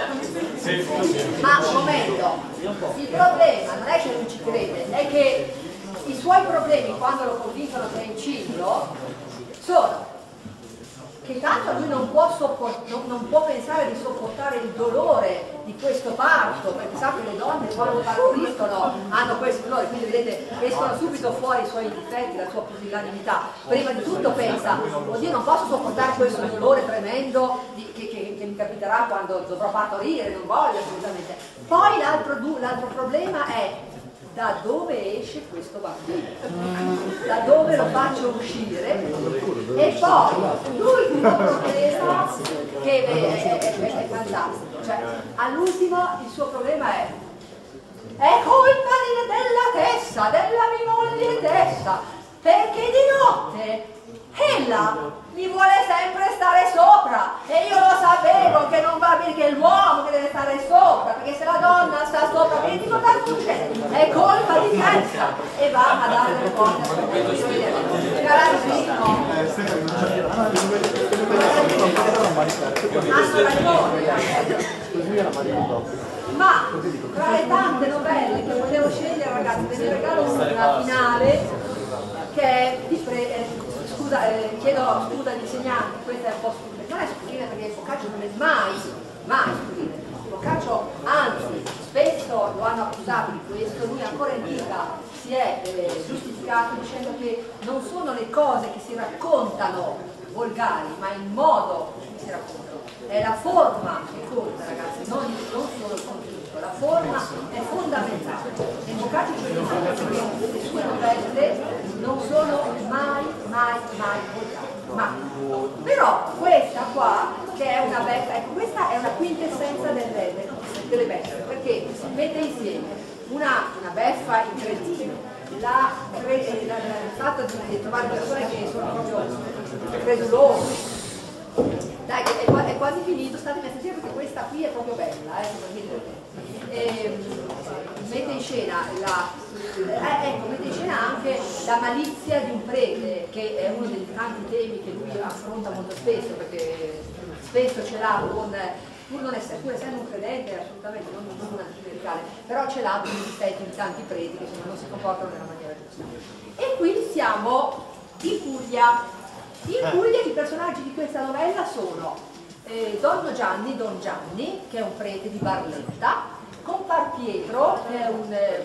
ma un momento, il problema non è che lui ci crede, è che i suoi problemi quando lo convincono che è incinto sono che tanto lui non può, non, non può pensare di sopportare il dolore di questo parto, perché sa che le donne quando partoriscono hanno questo dolore, quindi vedete escono subito fuori i suoi difetti, la sua pusillanimità. Prima di tutto pensa, oddio non posso sopportare questo dolore tremendo di, che, che, che mi capiterà quando dovrò partorire, non voglio assolutamente. Poi l'altro problema è: da dove esce questo bambino? Da dove lo faccio uscire? E poi l'ultimo problema, che è, è, è, è fantastico, cioè all'ultimo il suo problema è è colpa di, della Tessa, della mia moglie Tessa, perché di notte ella mi vuole sempre stare sopra e io lo sapevo che non va bene, che è l'uomo che deve stare sopra, perché se la donna sta sopra, che ti cosa succede? È colpa di Tessa, e va a dare le porte a Calandrino. Hanno ragione. Ma tra le tante novelle che volevo scegliere, ragazzi, ve ne regalo una finale che è di pre eh, scusa, eh, chiedo scusa agli insegnanti, questa è un po' stupida, non è stupida perché Boccaccio non è mai, mai stupida. Boccaccio, anzi, spesso lo hanno accusato di questo, lui ancora in vita si è eh, giustificato dicendo che non sono le cose che si raccontano volgari, ma il modo in cui si raccontano. È la forma che conta, ragazzi, non, non solo il contenuto, la forma è fondamentale. E Boccaccio ci dice che le sue novelle non sono mai, mai, mai volgari. Ma, però questa qua, che è una beffa, ecco, questa è una quintessenza delle, delle beffe, perché mette insieme una, una beffa incredibile, la, la, il fatto di trovare persone che sono proprio credulose. Dai, è, è quasi finito, state a sentire perché questa qui è proprio bella, eh, e, mette in scena la, eh, ecco, mette in scena anche la malizia di un prete, che è uno dei tanti temi che lui affronta molto spesso, perché spesso ce l'ha con, pur, non essere, pur essendo un credente, assolutamente non, non un anticlericale, però ce l'ha con i difetti di tanti preti che insomma, non si comportano nella maniera giusta. E qui siamo in Puglia. In Puglia i personaggi di questa novella sono eh, Don Gianni, Don Gianni, che è un prete di Barletta, Compar Pietro, che è un, eh,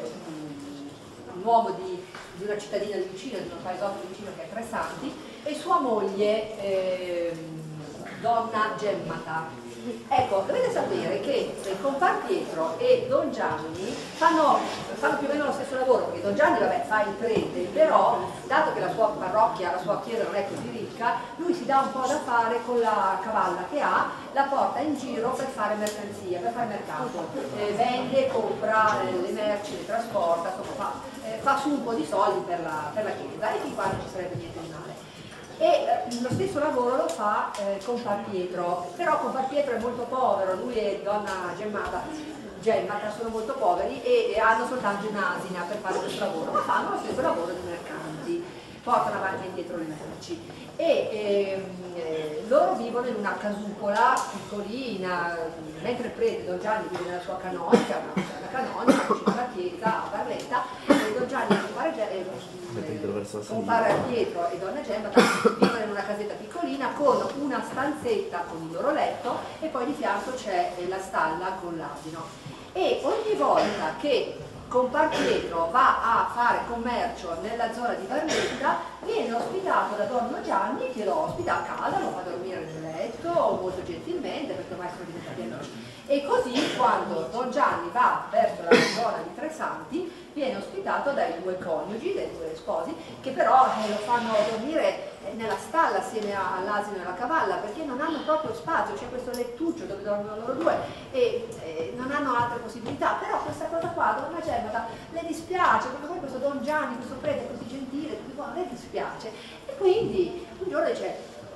un uomo di, di una cittadina di vicino, di un paesotto vicino che è Tresanti, e sua moglie eh, Donna Gemmata. Ecco, dovete sapere che Compar Pietro e Don Gianni fanno, fanno più o meno lo stesso lavoro, perché Don Gianni vabbè, fa il prete, però dato che la sua parrocchia, la sua chiesa non è così ricca, lui si dà un po' da fare con la cavalla che ha, la porta in giro per fare mercanzia, per fare mercato, eh, vende, compra eh, le merci, le trasporta, insomma, fa, eh, fa su un po' di soldi per la, per la chiesa, e fin qua non ci sarebbe niente di male. E eh, lo stesso lavoro lo fa eh, Compar Pietro, però Compar Pietro è molto povero, lui e Donna Gemmata, Gemmata sono molto poveri e, e hanno soltanto un'asina per fare questo lavoro, ma fanno lo stesso lavoro dei mercanti. portano avanti e indietro le merci. E ehm, eh, loro vivono in una casupola piccolina, mentre il prete Don Gianni vive nella sua canonica, una, una canonica vicino alla chiesa a Barletta, e Don Gianni e compare, eh, eh, compare Pietro e Donna Gemma vivono in una casetta piccolina con una stanzetta con il loro letto e poi di fianco c'è la stalla con l'asino. E ogni volta che compar Pietro va a fare commercio nella zona di Barletta, viene ospitato da Don Gianni, che lo ospita a casa, lo fa dormire nel letto molto gentilmente perché ormai sono diventati amici. E così quando Don Gianni va verso la zona di Tre Santi viene ospitato dai due coniugi, dai due sposi, che però eh, lo fanno dormire nella stalla assieme all'asino e alla cavalla, perché non hanno proprio spazio, c'è questo lettuccio dove dormono loro due e, e non hanno altre possibilità. Però questa cosa qua, Donna Gemma, le dispiace, perché poi questo Don Gianni, questo prete così gentile, così buono, le dispiace. E quindi un giorno dice: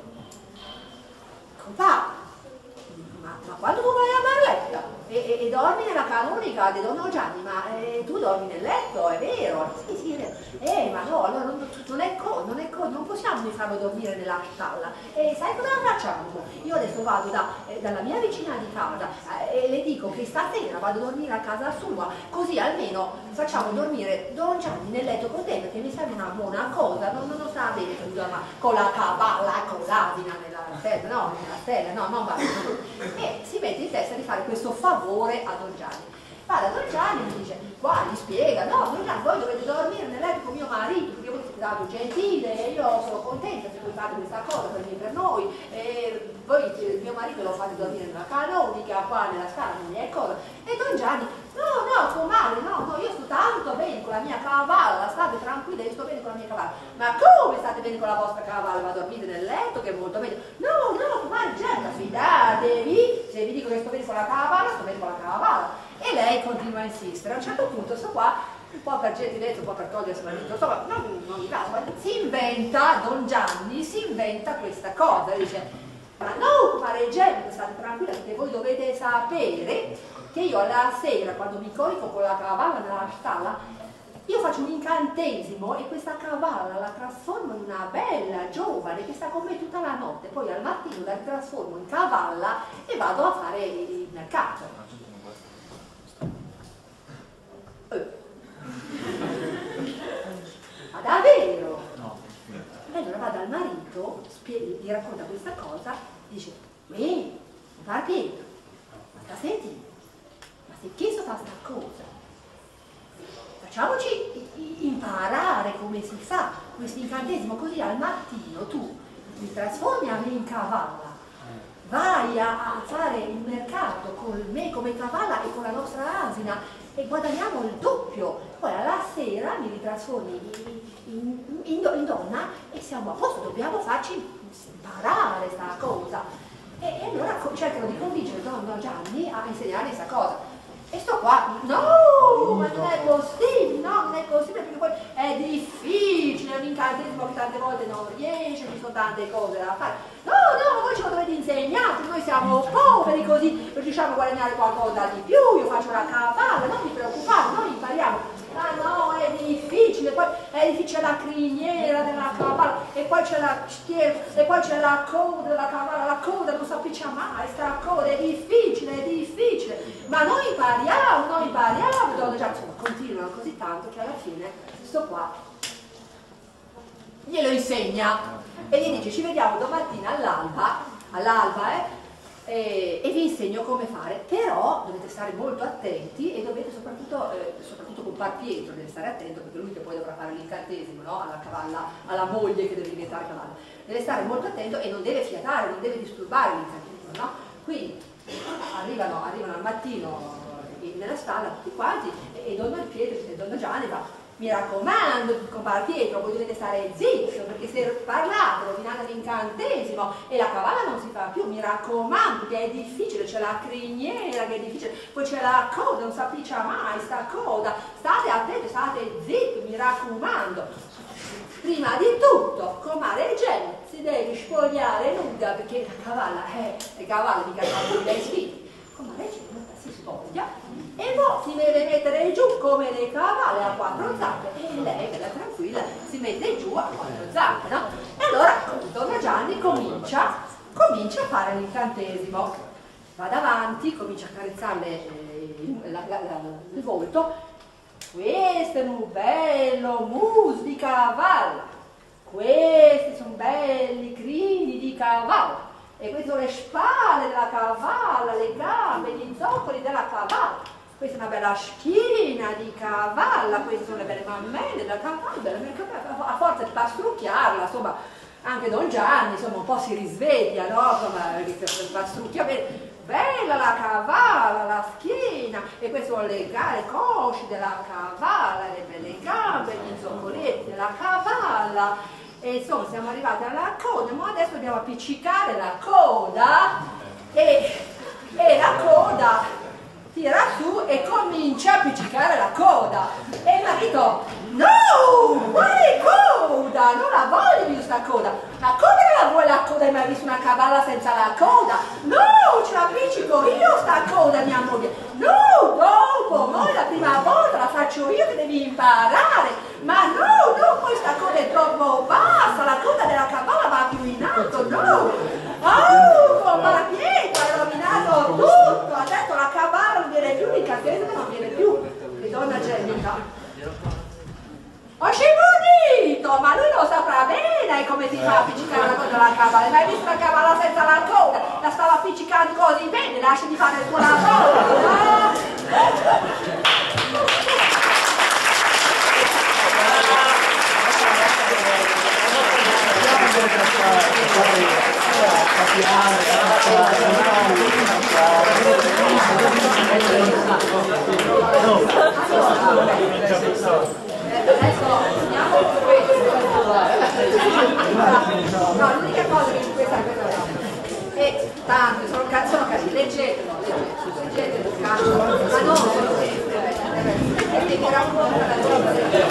compà, ma, ma quando tu vai a Barletta e, e, e dormi nella canonica di Don Gianni, ma eh, tu dormi nel letto, è vero? Sì, sì, è vero. Eh, ma no, allora non, non è cosa, non è cosa, non possiamo farlo dormire nella stalla. E sai cosa facciamo? Io adesso vado da, eh, dalla mia vicina di casa eh, e le dico che stasera vado a dormire a casa sua, così almeno facciamo dormire Don Gianni nel letto con te, perché mi sembra una buona cosa, non, non lo sta bene che tu dorma con la cavalla, con l'asina nella stella, no, nella stella, no, non va bene. E si mette in testa di fare questo favore a Don Gianni. Va da Don Gianni e gli dice, qua gli spiega, no Don Gianni, voi dovete dormire nel letto con mio marito, perché voi siete stato gentile, io sono contenta se voi fate questa cosa per me e per noi, e voi mio marito lo fate dormire nella canonica, qua nella scala, non è cosa. E Don Gianni, no, no, tuo male, no, no, io sto tanto bene con la mia cavalla, state tranquilli, io sto bene con la mia cavalla. Ma come state bene con la vostra cavalla? Ma dormite nel letto, che è molto meglio. No, no, ma Gemma, fidatevi, se vi dico che sto bene con la cavalla, sto bene con la cavalla. E lei continua a insistere. A un certo punto, sto qua, un po' per gentilezza, un po' per togliersi la dito, insomma, non, non mi caso, si inventa, Don Gianni si inventa questa cosa, dice, ma no, pare Gemma, state tranquilla, perché voi dovete sapere che io alla sera, quando mi corico con la cavalla nella stalla, io faccio un incantesimo e questa cavalla la trasformo in una bella giovane che sta con me tutta la notte, poi al mattino la trasformo in cavalla e vado a fare il mercato. Ma davvero? No. E allora va dal marito, gli racconta questa cosa, dice, uè, va Pietro, ma sta sentendo? Ma se chiesto fa sta cosa? Facciamoci imparare come si fa questo incantesimo, così al mattino tu ti trasformi a me in cavalla, vai a, a fare il mercato con me come cavalla e con la nostra asina e guadagniamo il doppio, poi alla sera mi ritrasformi in, in, in, in donna e siamo a posto, dobbiamo farci imparare questa cosa. E, e allora cercano di convincere Don Gianni a insegnare questa cosa. E sto qua, no, ma non è possibile, no, non è possibile, perché poi è difficile, è un incantesimo che tante volte non riesce, ci sono tante cose da fare. No, no, voi ce lo dovete insegnare, noi siamo poveri così, riusciamo a guadagnare qualcosa di più, io faccio la cavalla, non vi preoccupate, noi impariamo. Ah no, è difficile, poi è difficile la criniera della cavalla, e poi c'è la schiena, e poi c'è la coda della cavalla, la coda non si appiccia mai, sta coda, è difficile, è difficile, ma noi impariamo, noi impariamo, Don Gianni, insomma, continuano così tanto che alla fine sto qua glielo insegna e gli dice, ci vediamo domattina all'alba, all'alba eh, e, e vi insegno come fare, però dovete stare molto attenti e dovete soprattutto, eh, soprattutto con Par Pietro deve stare attento, perché lui che poi dovrà fare l'incantesimo, no? Alla cavalla, alla moglie che deve diventare cavalla, deve stare molto attento e non deve fiatare, non deve disturbare l'incantesimo, no? Quindi arrivano, arrivano al mattino nella stalla tutti quanti e, e Don Pietro e Don Gianni va, mi raccomando, compare Pietro, voi dovete stare zitto, perché se parlate rovinate l'incantesimo e la cavalla non si fa più, mi raccomando, che è difficile, c'è la criniera che è difficile, poi c'è la coda, non si appiccia mai sta coda, state attenti, state zitti, mi raccomando. Prima di tutto, comare Gemma si deve spogliare nuda, perché la cavalla, eh, le cavalle mica fanno dei vestiti. con la leggenda si spoglia e poi si deve mettere giù come le cavale a quattro zampe e lei, bella tranquilla, si mette giù a quattro zampe, no? E allora Donna Gianni comincia, comincia a fare l'incantesimo, va davanti, comincia a carezzarle eh, il, la, la, la, il volto. Questo è un bello mus di cavallo, questi sono belli crini di cavallo, e queste sono le spalle della cavalla, le gambe, gli zoccoli della cavalla, questa è una bella schiena di cavalla, queste sono le belle mammelle della cavalla, a forza di pastrucchiarla, insomma, anche Don Gianni, insomma, un po' si risveglia, no? Insomma, pastrucchia bene. Bella la cavalla, la schiena, e queste sono le, le cosce della cavalla, le belle gambe, gli zoccoletti della cavalla, e insomma siamo arrivati alla coda, ma adesso dobbiamo appiccicare la coda e, e la coda tira su e comincia a appiccicare la coda e il marito: no, quale coda? Non la voglio più sta coda, la coda non la vuoi la coda? Hai mai visto una cavalla senza la coda? No, ce la appiccico io sta coda, mia moglie. No, dopo, noi la prima volta la faccio io che devi imparare, ma no, no, questa coda è troppo bassa, la coda della cavalla va più in alto, no. Oh, con la pietra ha rovinato tutto, adesso la cavalla non viene più, l'incantesimo non viene più. E Donna Gemita: ho scimunito, ma lui lo saprà bene come si fa a appiccicare la coda della cavalla. Hai mai visto una cavalla senza la coda? La stava appiccicando così bene, lascia di fare il suo lavoro, no? Adesso finiamo questo. No, l'unica cosa che questa è tanto, sono, sono carini, leggetelo, leggetelo, leggetelo, ma non solo questo, perché mi racconta la cosa.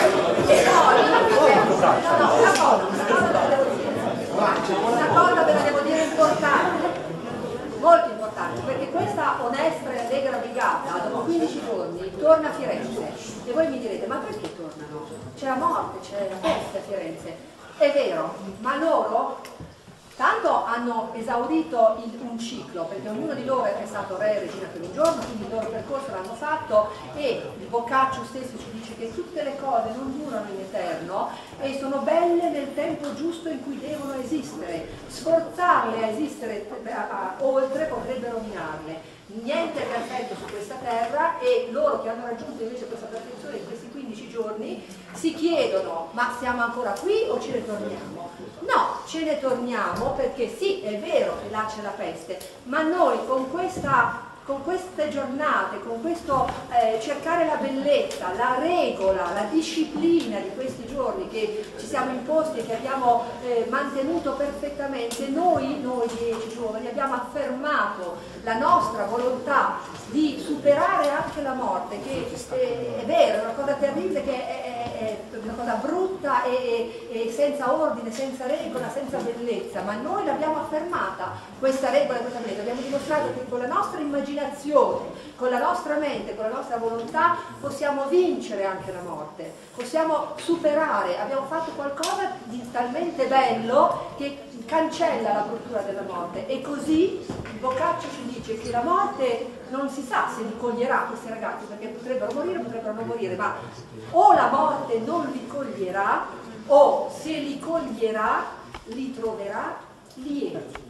E poi, no, no, una cosa, una cosa ve la devo dire, una cosa ve la devo dire importante, molto importante, perché questa onesta e allegra brigata dopo quindici giorni torna a Firenze. E voi mi direte: ma perché tornano? C'è la morte, c'è la peste a Firenze. È vero, ma loro tanto hanno esaurito il, un ciclo, perché ognuno di loro è stato re e regina per un giorno, quindi il loro percorso l'hanno fatto, e il Boccaccio stesso ci dice che tutte le cose non durano in eterno e sono belle nel tempo giusto in cui devono esistere. Sforzarle a esistere a, a, oltre potrebbe rovinarle. Niente è perfetto su questa terra, e loro che hanno raggiunto invece questa perfezione in questi quindici giorni si chiedono: ma siamo ancora qui o ce ne torniamo? No, ce ne torniamo, perché sì, è vero che là c'è la peste, ma noi con questa con queste giornate, con questo eh, cercare la bellezza, la regola, la disciplina di questi giorni che ci siamo imposti e che abbiamo eh, mantenuto perfettamente, noi, noi dieci giovani, abbiamo affermato la nostra volontà di superare anche la morte, che eh, è vero, è una cosa terribile, che è, è, è una cosa brutta e, e senza ordine, senza regola, senza bellezza, ma noi l'abbiamo affermata, questa regola e questa bellezza, abbiamo dimostrato che con la nostra immaginazione, con la nostra mente, con la nostra volontà possiamo vincere anche la morte, possiamo superare, abbiamo fatto qualcosa di talmente bello che cancella la bruttura della morte. E così il Boccaccio ci dice che la morte non si sa se li coglierà questi ragazzi, perché potrebbero morire, potrebbero non morire, ma o la morte non li coglierà, o se li coglierà li troverà lieti.